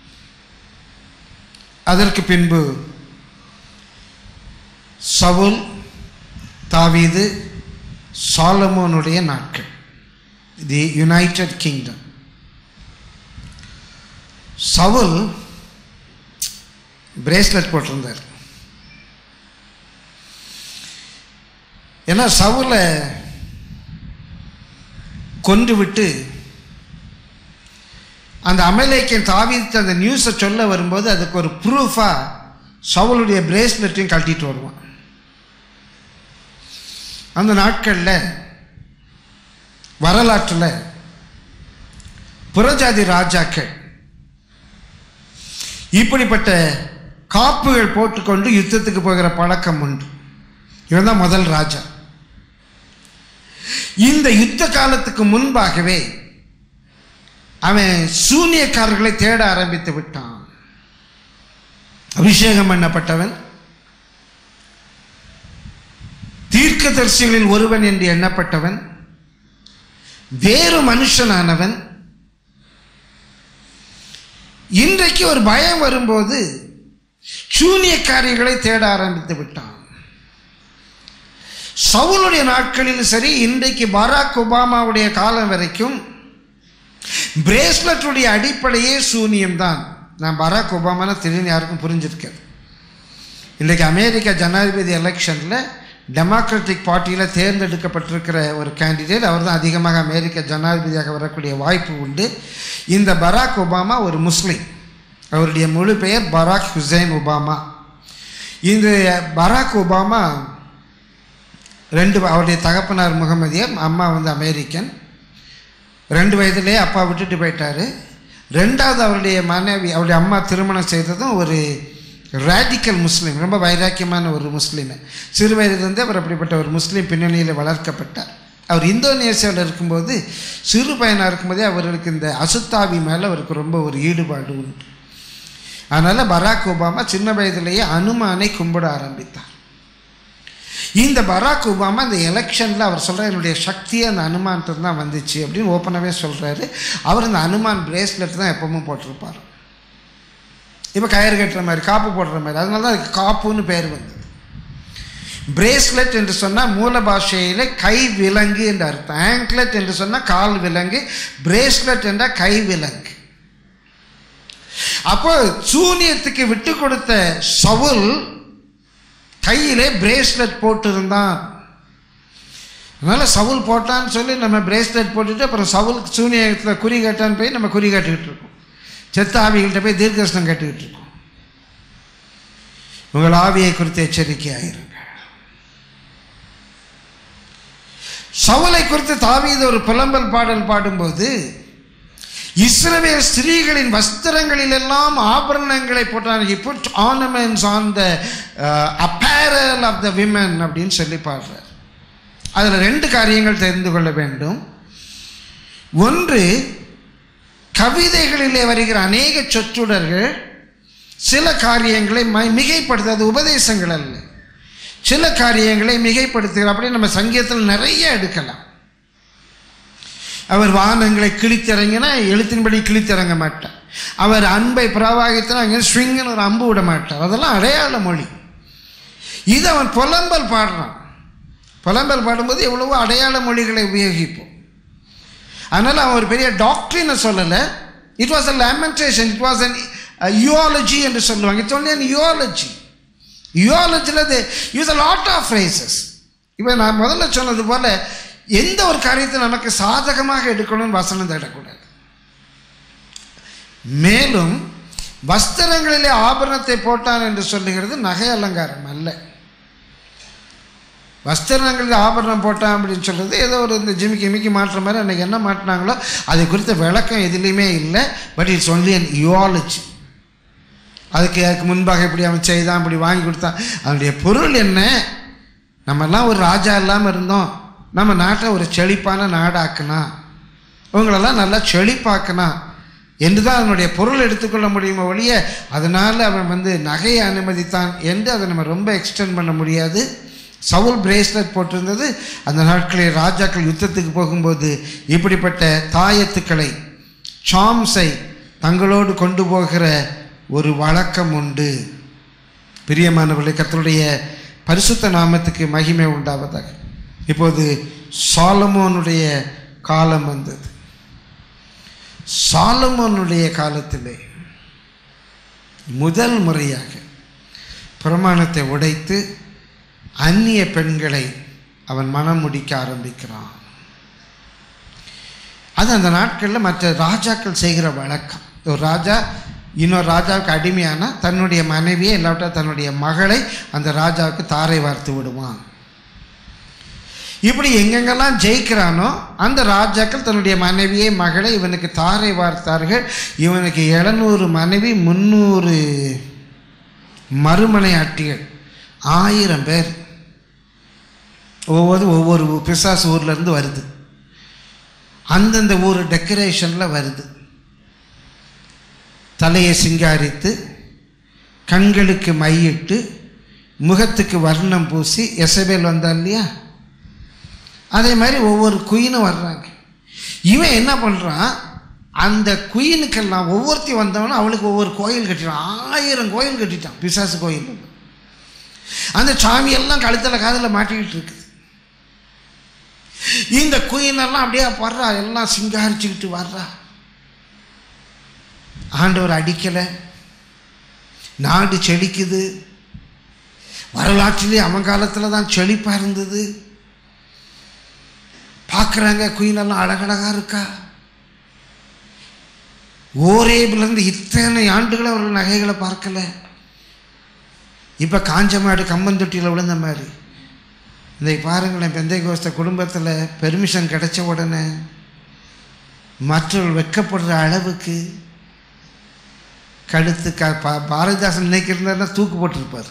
அதற்கு பின்பு சவுல், தாவீது, சாலமோனுடைய நாட்கள், தி யுனைடெட் கிங்டம். சவுல் பிரேஸ்லெட் போட்டிருந்தார். ஏன்னா சவுலை கொன்று விட்டு அந்த அமலேக்கியன் தாவீது அந்த நியூஸை சொல்ல வரும்போது அதுக்கு ஒரு ப்ரூஃபாக சவுலுடைய பிரேஸ்லெட்டையும் கழட்டிட்டு வருவான். அந்த நாட்களில் வரலாற்றில் புறஜாதி ராஜாக்கள் இப்படிப்பட்ட காப்புகள் போட்டுக்கொண்டு யுத்தத்துக்கு போகிற பழக்கம் உண்டு. இவன் தான் முதல் ராஜா. இந்த யுத்த காலத்துக்கு முன்பாகவே அவன் சூனியக்காரர்களை தேட ஆரம்பித்து விட்டான். அபிஷேகம் பண்ணப்பட்டவன், தீர்க்கதரிசிகளில் ஒருவன் என்று எண்ணப்பட்டவன், வேறு மனுஷனானவன். இன்றைக்கு ஒரு பயம் வரும்போது சூனியக்காரிகளை தேட ஆரம்பித்து விட்டான். சவுலுடைய நாட்களில் சரி, இன்றைக்கு பராக் ஒபாமாவுடைய காலம் வரைக்கும் பிரேஸ்லெட்டுடைய அடிப்படையே சூனியம்தான். நான் பராக் ஒபாமானா திடீர்னு யாருக்கும் புரிஞ்சிருக்கேன். இன்றைக்கு அமெரிக்கா ஜனாதிபதி எலெக்ஷனில் டெமோக்ராட்டிக் பார்ட்டியில் தேர்ந்தெடுக்கப்பட்டிருக்கிற ஒரு கேண்டிடேட், அவர் தான் அதிகமாக அமெரிக்க ஜனாதிபதியாக வரக்கூடிய வாய்ப்பு உண்டு. இந்த பராக் ஒபாமா ஒரு முஸ்லீம். அவருடைய முழு பெயர் பராக் ஹுசைன் ஒபாமா. இந்த பராக் ஒபாமா ரெண்டு, அவருடைய தகப்பனார் முகமதியர், அம்மா வந்து அமெரிக்கன். ரெண்டு வயதிலே அப்பா விட்டுட்டு போயிட்டார். ரெண்டாவது அவருடைய மனைவி, அவருடைய அம்மா திருமணம் செய்ததும் ஒரு ரேடிக்கல் முஸ்லீம், ரொம்ப வைராக்கியமான ஒரு முஸ்லீம். சிறு வயதிலிருந்து அவர் அப்படிப்பட்ட ஒரு முஸ்லீம் பின்னணியில் வளர்க்கப்பட்டார். அவர் இந்தோனேசியாவில் இருக்கும்போது, சிறு பையனாக இருக்கும்போதே அவருக்கு இந்த அசுத்தாவி மேலே அவருக்கு ரொம்ப ஒரு ஈடுபாடு உண்டு. அதனால் பராக் ஒபாமா சின்ன வயதிலேயே அனுமானை கும்பிட ஆரம்பித்தார். இந்த பராக் ஒபாமா இந்த எலெக்ஷனில் அவர் சொல்கிறார், என்னுடைய சக்தியை அந்த அனுமான்ட்டு தான் வந்துச்சு அப்படின்னு ஓப்பனாகவே சொல்கிறாரு. அவர் இந்த அனுமான் பிரேஸ்லெட் தான் எப்பவும் போட்டிருப்பார். இப்போ கயிறு கட்டுற மாதிரி, காப்பு போடுற மாதிரி. அதனால தான் அதுக்கு காப்புன்னு பேர் வந்தது. பிரேஸ்லெட் என்று சொன்னால் மூல பாஷையில் கை விலங்கு என்று அர்த்தம். ஆங்க்லெட் என்று சொன்னால் கால் விலங்கு, பிரேஸ்லெட் என்றால் கை விலங்கு. அப்போ சூனியத்துக்கு விட்டு கொடுத்த சவுல் கையிலே பிரேஸ்லெட் போட்டிருந்தான். அதனால சவுல் போட்டான்னு சொல்லி நம்ம பிரேஸ்லெட் போட்டுட்டு அப்புறம் சவுல் சூனியத்தில் குறி கட்டான்னு போய் நம்ம குறி கட்டுக்கிட்டு இருக்கோம். செத்த ஆவிகள்கிட்ட போய் தீர்க்கதரிசனம் கட்டுக்கிட்டு இருக்கோம். உங்கள் ஆவியை குறித்து எச்சரிக்கையாயிருங்க. சவுலை குறித்து தாவீது ஒரு புலம்பல் பாடல் பாடும்போது, இஸ்ரவேல் ஸ்திரீகளின் வஸ்திரங்களில் எல்லாம் ஆபரணங்களை போட்டான். He put ornaments on the uh, apparel of the women அப்படின்னு சொல்லி பாடுறார். அதில் ரெண்டு காரியங்கள் தெரிந்து கொள்ள வேண்டும். ஒன்று, கவிதைகளிலே வருகிற அநேக சொற்றொடர்கள் சில காரியங்களை மிகைப்படுத்தாது, உபதேசங்கள் அல்ல, சில காரியங்களை மிகைப்படுத்துகிற. அப்படி நம்ம சங்கீதத்தில் நிறைய எடுக்கலாம். அவர் வானங்களை கிழித்திறங்கினா எழுத்தின்படி கிழித்திறங்க மாட்டார். அவர் அன்பை பிரவாகித்தினா அங்கே ஸ்விங்குன்னு ஒரு அம்பு விட மாட்டார். அதெல்லாம் அடையாள மொழி. இது அவன் புலம்பல் பாடுறான். புலம்பல் பாடும்போது எவ்வளவோ அடையாள மொழிகளை உபயோகிப்போம். அதனால் அவன் ஒரு பெரிய டாக்டரினை சொல்லலை. It was a lamentation, it was an eulogy என்று சொல்லுவாங்க. It's only an eulogy. யூஆலஜியில் they use a lot of phrases. இப்போ நான் முதல்ல சொன்னது போல எந்த ஒரு காரியத்தை நமக்கு சாதகமாக எடுக்கணும்னு வசனம் தேடக்கூடாது. மேலும் வஸ்திரங்களிலே ஆபரணத்தை போட்டான் என்று சொல்லுகிறது நகை அலங்காரம் அல்ல. வஸ்திரங்களில் ஆபரணம் போட்டான் அப்படின்னு சொல்கிறது ஏதோ ஒரு இந்த ஜிமிக்கி மிக்கி மாட்டுற மாதிரி அன்றைக்கி என்ன மாட்டினாங்களோ அதை குறித்த விளக்கம் எதுலேயுமே இல்லை. But it's only an eulogy. அதுக்கு அதுக்கு முன்பாக இப்படி அவன் செய்தான், இப்படி வாங்கி கொடுத்தான், அதனுடைய பொருள் என்ன? நம்மெல்லாம் ஒரு ராஜா இல்லாமல் இருந்தோம், நம்ம நாட்டை ஒரு செழிப்பான நாடாக்குனா, உங்களெல்லாம் நல்லா செழிப்பாக்குனா என்று தான் அதனுடைய பொருள் எடுத்துக்கொள்ள முடியுமோ ஒழிய அதனால் அவன் வந்து நகையை அனுமதித்தான் என்று அதை நம்ம ரொம்ப எக்ஸ்டெண்ட் பண்ண முடியாது. சவுல் பிரேஸ்லெட் போட்டிருந்தது. அந்த நாட்களில் ராஜாக்கள் யுத்தத்துக்கு போகும்போது இப்படிப்பட்ட தாயத்துக்களை, சாம்ஸை தங்களோடு கொண்டு போகிற ஒரு வழக்கம் உண்டு. பிரியமானவர்களே, கர்த்தருடைய பரிசுத்த நாமத்துக்கு மகிமை உண்டாவதாக. இப்போது சாலமோனுடைய காலம் வந்தது. சாலமோனுடைய காலத்திலே முதல் முறையாக பிரமாணத்தை உடைத்து அந்நிய பெண்களை அவன் மனம் முடிக்க ஆரம்பிக்கிறான். அது அந்த நாட்களில் மற்ற ராஜாக்கள் செய்கிற வழக்கம். ஒரு ராஜா இன்னொரு ராஜாவுக்கு அடிமையான தன்னுடைய மனைவியை இல்லாவிட்டா தன்னுடைய மகளை அந்த ராஜாவுக்கு தாரை வார்த்து விடுவான். இப்படி எங்கெங்கெல்லாம் ஜெயிக்கிறானோ அந்த ராஜாக்கள் தன்னுடைய மனைவியை மகளை இவனுக்கு தாரை வார்த்தார்கள். இவனுக்கு எழுநூறு மனைவி, முந்நூறு மறுமனை ஆட்டிகள், ஆயிரம் பேர். ஒவ்வொரு ஒவ்வொரு பிசாசு ஊர்லேருந்து வருது, அந்தந்த ஊர் டெக்கரேஷனில் வருது. தலையை சிங்காரித்து, கண்களுக்கு மையிட்டு, முகத்துக்கு வர்ணம் பூசி, எசபேல் வந்தா இல்லையா, அதே மாதிரி ஒவ்வொரு குயினும் வர்றாங்க. இவன் என்ன பண்ணுறான், அந்த குயினுக்கெல்லாம் ஒவ்வொருத்தி வந்தவனும் அவளுக்கு ஒவ்வொரு கோயில் கட்டிட்டான். ஆயிரம் கோயில் கட்டிட்டான், பிசாசு கோயில். அந்த சாமியெல்லாம் கழுத்தில் காதில் மாட்டிக்கிட்டு இருக்குது. இந்த குயினெல்லாம் அப்படியே வர்றா, எல்லாம் சிங்காரிச்சுக்கிட்டு வர்றா. ஆண்டவர் அடிக்கலை, நாடு செழிக்குது. வரலாற்றிலே அவன் காலத்தில் தான் செழிப்பாக இருந்தது. பார்க்குறாங்க, குயினெல்லாம் அழகழகாக இருக்கா. ஓரேபிலிருந்து இத்தனை ஆண்டுகளை அவர்கள் நகைகளை பார்க்கல. இப்போ காஞ்ச மாடு கம்பந்தொட்டியில் விழுந்த மாதிரி. இதை பாருங்களேன், பெந்தைகோஸ்த குடும்பத்தில் பெர்மிஷன் கிடைச்ச உடனே மற்றவர்கள் வெட்கப்படுற அளவுக்கு கழுத்து க பாரதிதாசன் நினைக்கிறதா தூக்கு போட்டிருப்பார்.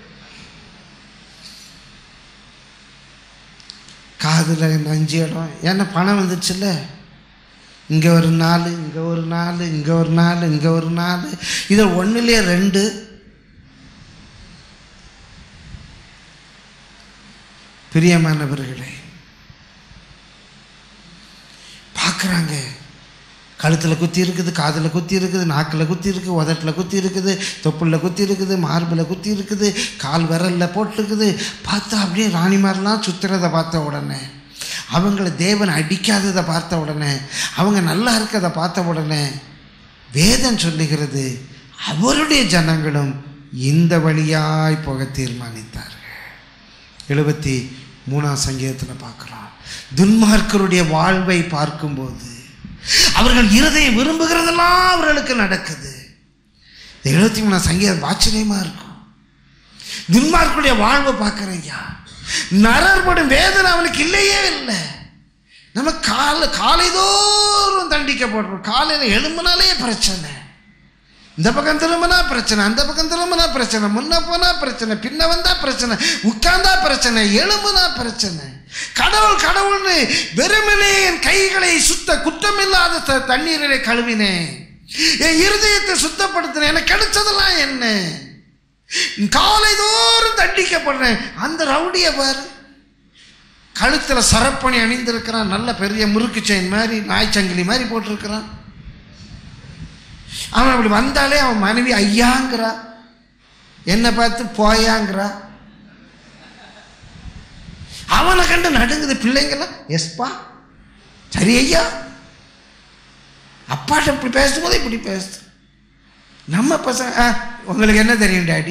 காதில் நஞ்சு இடம், ஏன்னா பணம் வந்துச்சுல்ல. இங்கே ஒரு நாலு, இங்கே ஒரு நாலு, இங்கே ஒரு நாலு, இங்கே ஒரு நாலு, இதில் ஒன்றுலேயே ரெண்டு. பிரியமானவர்களே, பார்க்குறாங்க, கழுத்தில் குத்தி இருக்குது, காதில் குத்தி இருக்குது, நாக்கில் குத்தி இருக்குது, உதட்டில் குத்தி இருக்குது, தொப்புளில் குத்தி இருக்குது, மார்பில் குத்தி இருக்குது, கால் விரலில் போட்டுருக்குது. பார்த்தா அப்படியே ராணிமாரெலாம் சுற்றுறதை பார்த்த உடனே, அவங்கள தேவன் அடிக்காததை பார்த்த உடனே, அவங்க நல்லா இருக்கிறத பார்த்த உடனே வேதம் சொல்லுகிறது, அவருடைய ஜனங்களும் இந்த வழியாய் போக தீர்மானித்தார்கள். எழுபத்தி மூணாம் சங்கீதத்தில் பார்க்குறோம், துன்மார்க்கருடைய வாழ்வை பார்க்கும்போது அவர்கள் இருதயம் விரும்புகிறதெல்லாம் அவர்களுக்கு நடக்குது. எழுபத்தி மூணாம் சங்கீதம் ஆச்சரியமாக இருக்கும். துன்மார்க்கருடைய வாழ்வை பார்க்குறேயா, நரர்படும் வேதனை அவனுக்கு இல்லையே இல்லை. நம்ம காலை காலைதோறும் தண்டிக்கப்படுறோம். காலையில் எழும்புனாலே பிரச்சனை, இந்த பக்கம் திரும்பினா பிரச்சனை, அந்த பக்கம் திரும்பினா பிரச்சனை, முன்ன போனா பிரச்சனை, பின்ன வந்தா பிரச்சனை, உட்கார்ந்தா பிரச்சனை, எழும்புனா பிரச்சனை. கடவுள் கடவுள்னு வெறுமனே என் கைகளை சுத்த குற்றமில்லாத தண்ணீரிலே கழுவினேன், என் இருதயத்தை சுத்தப்படுத்தினேன், எனக்கு கிடைச்சதெல்லாம் என்ன? காலைதோறும் தண்டிக்கப்படுறேன். அந்த ரவுடியை பாரு, கழுத்தில் சரப்பணி அணிந்திருக்கிறான், நல்ல பெரிய முறுக்கு செயின் மாதிரி, நாய்ச்சங்கிலி மாதிரி போட்டிருக்கிறான். அவன் அப்படி வந்தாலே அவன் மனைவி ஐயாங்கிறா, என்னை பார்த்து போயாங்கிறா. அவனை கண்டு நடுங்குது பிள்ளைங்களாம். எஸ்பா, சரி ஐயா. அப்பாட்ட இப்படி பேசும்போது இப்படி பேசு. நம்ம பசங்க, உங்களுக்கு என்ன தெரியும் டாடி?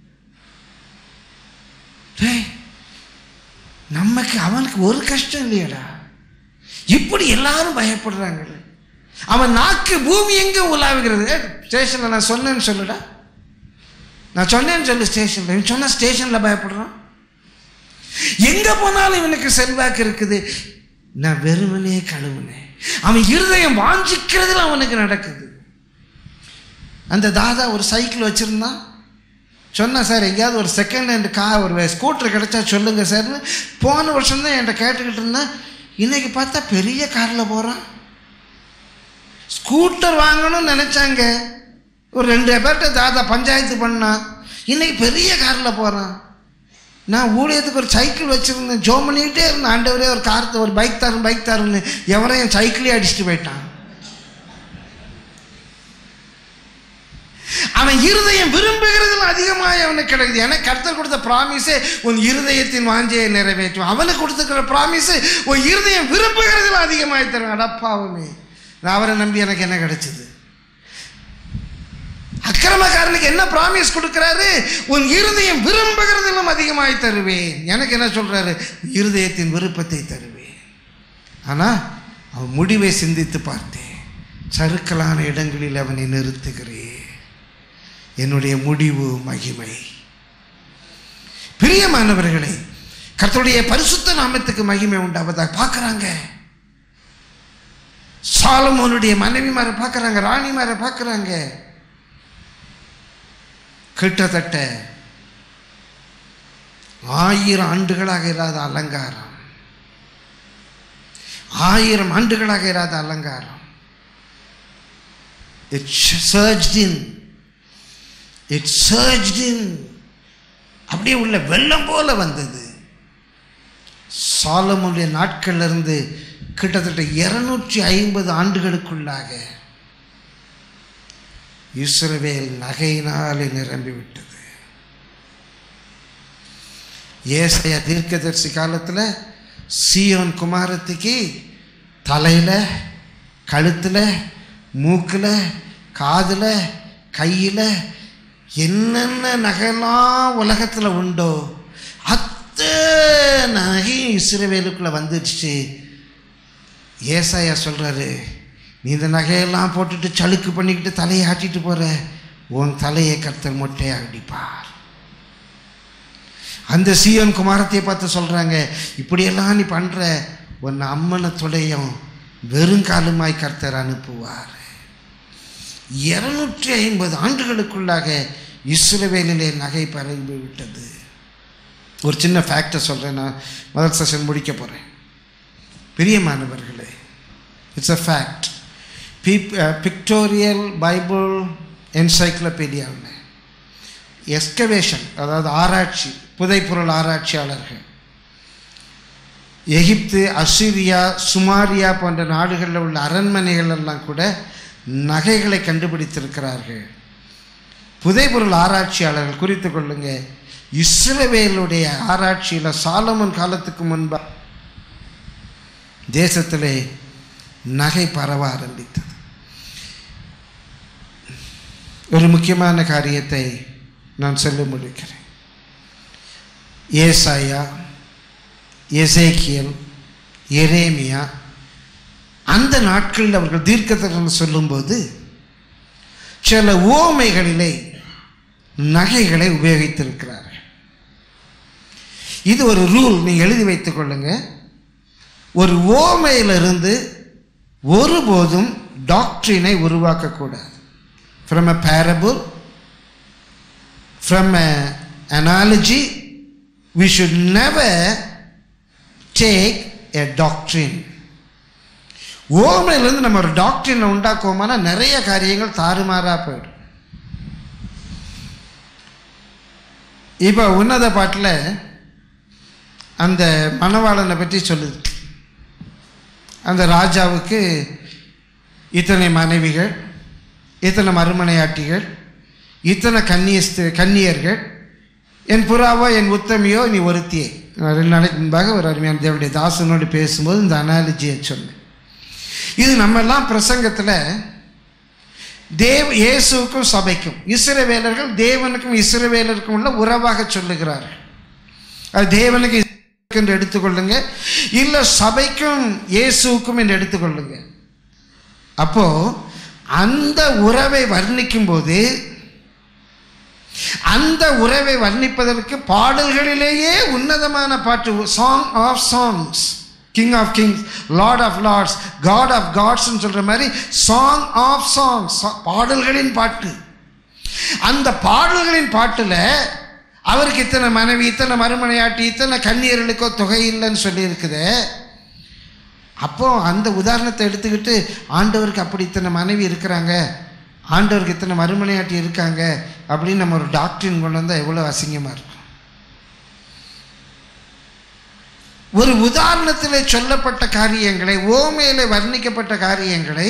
நமக்கு அவனுக்கு ஒரு கஷ்டம் இல்லையடா. இப்படி எல்லாரும் பயப்படுறாங்க. அவன் நாக்கு பூமி எங்க உலாவுகிறது. ஸ்டேஷன்ல நான் சொன்னேன்னு சொல்லுடா, நான் சொன்னேன்னு சொல்லு. ஸ்டேஷன்ல சொன்ன ஸ்டேஷன்ல பயப்படுறான். எங்க போனாலும் இவனுக்கு செல்வாக்கு இருக்குது. நான் வெறுமனே கழுவுனேன். அவன் இருதயம் வாஞ்சிக்கிறதுல அவனுக்கு நடக்குது. அந்த தாதா ஒரு சைக்கிள் வச்சிருந்தான். சொன்னா, சார் எங்கேயாவது ஒரு செகண்ட் ஹேண்ட் கா ஒரு ஸ்கூட்டர் கிடைச்சா சொல்லுங்க சார்னு. போன வருஷம் தான் என்கிட்ட கேட்டுக்கிட்டு இருந்தேன். இன்னைக்கு பார்த்தா பெரிய காரில் போகிறான். ஸ்கூட்டர் வாங்கணும்னு நினச்சாங்க, ஒரு ரெண்டு பேர்கிட்ட தாதா பஞ்சாயத்து பண்ணான். இன்னைக்கு பெரிய காரில் போகிறான். நான் ஊழியத்துக்கு ஒரு சைக்கிள் வச்சுருந்தேன், ஜோ பண்ணிக்கிட்டே இருந்தேன், ஆண்டவரே ஒரு கார் ஒரு பைக் தரும் பைக் தரும்னு. எவரையும் என் சைக்கிளே அடிச்சுட்டு போயிட்டான். அவன் இருதயம் விரும்புகிறதுல அதிகமாக அவனுக்கு கிடைக்குது. எனக்கு கர்த்தர் கொடுத்த ப்ராமிஸே உன் இருதயத்தின் வாஞ்சையை நிறைவேற்றும். அவனுக்கு கொடுத்துக்கிற ப்ராமிஸு உன் இருதயம் விரும்புகிறதுல அதிகமாக தரும். அடப்பாவுமே, நான் அவரை நம்பி எனக்கு என்ன கிடைச்சது? அக்கிரமக்காரனுக்கு என்ன ப்ராமிஸ் கொடுக்கிறாரு? உன் இருதயம் விரும்புகிறதிலும் அதிகமாய் தருவேன். எனக்கு என்ன சொல்றாரு? இருதயத்தின் விருப்பத்தை தருவேன். ஆனா அவன் முடிவை சிந்தித்து பார்த்தேன். சறுக்கலான இடங்களில் அவனை நிறுத்துகிறேன். என்னுடைய முடிவு மகிமை. பிரியமானவர்களே, கர்த்தருடைய பரிசுத்த நாமத்துக்கு மகிமை உண்டாவதாக பார்க்கிறாங்க. சாலமோனுடைய மனைவிமாரை பார்க்கிறாங்க, ராணிமாரை பார்க்கிறாங்க. கிட்டத்தட்ட ஆயிரம் ஆண்டுகளாக இராத அலங்காரம், ஆயிரம் ஆண்டுகளாக இராத அலங்காரம். It surged in. It surged in. அப்படியே உள்ள வெள்ளம் போல வந்தது. சாலமோனுடைய நாட்கள்ல இருந்து கிட்டத்தட்ட இருநூற்றி ஐம்பது ஆண்டுகளுக்குள்ளாக இஸ்ரவேல் நகையினாலே நிரம்பிவிட்டது. ஏசாயா தீர்க்கதரிசி காலத்தில் சீயோன் குமாரத்திக்கு தலையில், கழுத்தில், மூக்கில், காதில், கையில் என்னென்ன நகைலாம் உலகத்தில் உண்டோ அத்தனை நகையும் இஸ்ரவேலுக்குள்ளே வந்துடுச்சு. ஏசாயா சொல்கிறாரு, நீ இந்த நகையெல்லாம் போட்டுட்டு சளுக்கு பண்ணிக்கிட்டு தலையை ஆட்டிட்டு போகிற, உன் தலையை கர்த்தர் மொட்டையை அடிப்பார். அந்த சீயோன் குமாரத்தையை பார்த்து சொல்கிறாங்க, இப்படியெல்லாம் நீ பண்ணுற, உன் அம்மனத்துடையும் வெறுங்காலுமாய் கர்த்தர் அனுப்புவார். இருநூற்றி ஐம்பது ஆண்டுகளுக்குள்ளாக இஸ்ரவேலிலே நகை பரவி விட்டது. ஒரு சின்ன ஃபேக்டை சொல்கிறேன், நான் முதல் செஷன் முடிக்க போகிறேன். பிரியமானவர்களே, it's a fact. Pictorial Bible என்சைக்ளோபீடியாவில் எஸ்கவேஷன், அதாவது ஆராய்ச்சி, புதைப்பொருள் ஆராய்ச்சியாளர்கள் எகிப்து, அசிரியா, சுமாரியா போன்ற நாடுகளில் உள்ள அரண்மனைகள் எல்லாம் கூட நகைகளை கண்டுபிடித்திருக்கிறார்கள். புதைப்பொருள் ஆராய்ச்சியாளர்கள் குறித்து கொள்ளுங்க, இஸ்ரவேலுடைய ஆராய்ச்சியில் சாலமோன் காலத்துக்கு முன்பாக தேசத்திலே நகை பரவ ஆரம்பித்தது. ஒரு முக்கியமான காரியத்தை நான் சொல்ல முடிக்கிறேன். ஏசாயா, எசேக்கியல், எரேமியா அந்த நாட்களில் அவர்கள் தீர்க்கதரிசனம் சொல்லும்போது சில உவமைகளிலே நகைகளை உபயோகித்திருக்கிறார்கள். இது ஒரு ரூல், நீங்கள் எழுதி வைத்துக் கொள்ளுங்க. ஒரு உவமையிலிருந்து ஒருபோதும் டாக்ட்ரினை உருவாக்கக்கூடாது. From a parable, from an analogy, we should never take a doctrine. ஓமையிலிருந்து நம்ம ஒரு டாக்டரினை உண்டாக்குவோம்னா நிறைய காரியங்கள் தாறுமாறா போயிடும். இப்போ உன்னத பாட்டில் அந்த மணவாளனை பற்றி சொல்லுது. அந்த ராஜாவுக்கு இத்தனை மனைவிகள், இத்தனை மறுமனையாட்டிகள், இத்தனை கன்னியஸ்து கன்னியர்கள், என் புறாவோ என் உத்தமியோ நீ ஒருத்தியே. ரெண்டு நாளைக்கு முன்பாக ஒரு அருமையான தேவனுடைய தாசனோடு பேசும்போது இந்த அனாலஜியை சொன்னேன். இது நம்மெல்லாம் பிரசங்கத்தில் தேவ இயேசுக்கும் சபைக்கும், இஸ்ரவேலர்கள் தேவனுக்கும் இஸ்ரவேலருக்கும் உள்ள உறவாக சொல்லுகிறார்கள். அது தேவனுக்கு என்று எடுத்துக்கொள்ளுங்க, இல்லை சபைக்கும் இயேசுக்கும் என்று எடுத்துக்கொள்ளுங்க. அப்போ அந்த உறவை வர்ணிக்கும் போது அந்த உறவை வர்ணிப்பதற்கு பாடல்களிலேயே உன்னதமான பாட்டு, song of songs, king of kings, Lord of lords, God of gods சொல்ற மாதிரி சாங் ஆஃப் சாங்ஸ், பாடல்களின் பாட்டு. அந்த பாடல்களின் பாட்டுல அவருக்கு இத்தனை மனைவி, இத்தனை மறுமனையாட்டி, இத்தனை கன்னியர்களுக்கோ தொகை இல்லைன்னு சொல்லி இருக்குது. அப்போ அந்த உதாரணத்தை எடுத்துக்கிட்டு ஆண்டவருக்கு அப்படி இத்தனை மனைவி இருக்கிறாங்க, ஆண்டவருக்கு இத்தனை மறுமனையாட்டி இருக்காங்க அப்படின்னு நம்ம ஒரு டாக்டரின் கொண்டு வந்தால் எவ்வளோ அசிங்கமாக இருக்கும். ஒரு உதாரணத்தில் சொல்லப்பட்ட காரியங்களை, ஓமையில வர்ணிக்கப்பட்ட காரியங்களை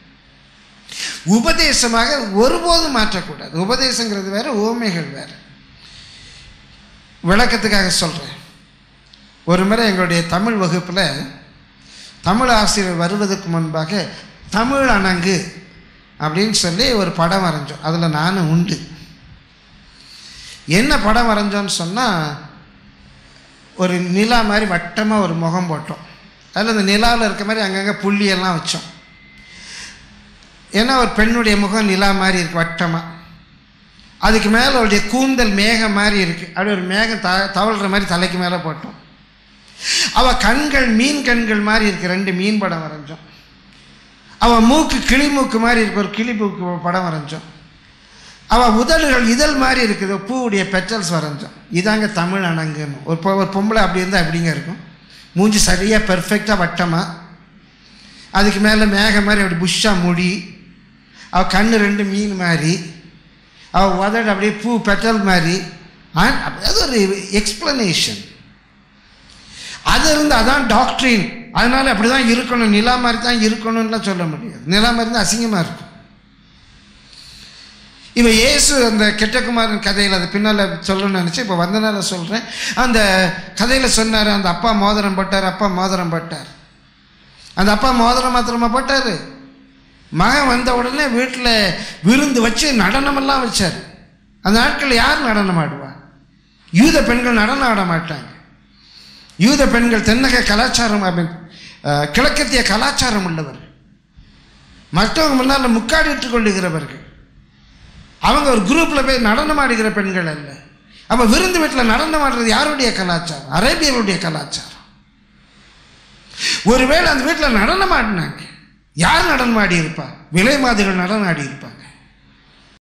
உபதேசமாக ஒருபோதும் மாற்றக்கூடாது. உபதேசங்கிறது வேற, ஓமைகள் வேற. விளக்கத்துக்காக சொல்கிறேன். ஒரு முறை எங்களுடைய தமிழ் வகுப்பில் தமிழ் ஆசிரியர் வருவதற்கு முன்பாக தமிழ் அணங்கு அப்படின்னு சொல்லி ஒரு படம் வரைஞ்சோம். அதில் நானும் உண்டு. என்ன படம் வரைஞ்சோன்னு சொன்னால், ஒரு நிலா மாதிரி வட்டமாக ஒரு முகம் போட்டோம். அதில் அந்த நிலாவில் இருக்க மாதிரி அங்கங்கே புள்ளியெல்லாம் வச்சோம். ஏன்னா ஒரு பெண்ணுடைய முகம் நிலா மாதிரி இருக்குது வட்டமாக. அதுக்கு மேலே அவருடைய கூந்தல் மேகம் மாதிரி இருக்குது. அப்படி ஒரு மேகம் த தவழ்கிற மாதிரி தலைக்கு மேலே போட்டோம். அவள் கண்கள் மீன் கண்கள் மாதிரி இருக்குது, ரெண்டு மீன் படம் வரைஞ்சோம். அவள் மூக்கு கிளி மூக்கு மாதிரி இருக்கு, ஒரு கிளி மூக்கு படம் வரைஞ்சோம். அவள் உதடுகள் இதழ் மாதிரி இருக்குது, பூவுடைய பெட்டல்ஸ் வரைஞ்சான். இதாங்க தமிழ் அணங்குன்னு. ஒரு பொ ஒரு பொம்பளை அப்படி இருந்தால் எப்படிங்க இருக்கும்? மூஞ்சி சரியாக பெர்ஃபெக்டாக வட்டமாக, அதுக்கு மேலே மேகம் மாதிரி அப்படி புஷ்ஷாக முடி, அவள் கண் ரெண்டு மீன் மாதிரி, அவள் உதடு அப்படியே பூ பெட்டல் மாதிரி. அது ஒரு எக்ஸ்பிளனேஷன். அது இருந்து அதான் டாக்டரின், அதனால் அப்படி தான் இருக்கணும், நிலா மாதிரி தான் இருக்கணும்லாம் சொல்ல முடியாது. நிலா மாதிரி தான் அசிங்கமாக இருக்கும். இப்போ இயேசு அந்த கெட்டகுமாரன் கதையில் அது பின்னால் சொல்லணும்னு நினச்சி இப்போ வந்தனால சொல்கிறேன். அந்த கதையில் சொன்னார், அந்த அப்பா மோதிரம் போட்டார், அப்பா மோதிரம் போட்டார். அந்த அப்பா மோதிரம் மாத்திரமா போட்டார். மகன் வந்த உடனே வீட்டில் விருந்து வச்சு நடனமெல்லாம் வச்சார். அந்த நாட்களில் யார் நடனம் ஆடுவா? யூத பெண்கள் நடனம் ஆட மாட்டாங்க. யூத பெண்கள் தென்னக கலாச்சாரம், கிழக்கத்திய கலாச்சாரம் உள்ளவர், மற்றவங்க முன்னால் முக்காடிட்டு கொள்ளுகிறவர்கள். அவங்க ஒரு குரூப்பில் போய் நடனம் ஆடுகிற பெண்கள் அல்ல. அப்போ விருந்து வீட்டில் நடனம் ஆடுறது யாருடைய கலாச்சாரம்? அரேபியருடைய கலாச்சாரம். ஒருவேளை அந்த வீட்டில் நடனம் ஆடினாங்க, யார் நடனம் ஆடி இருப்பா? விலை மாதிரிகள் நடனம் ஆடி இருப்பாங்க.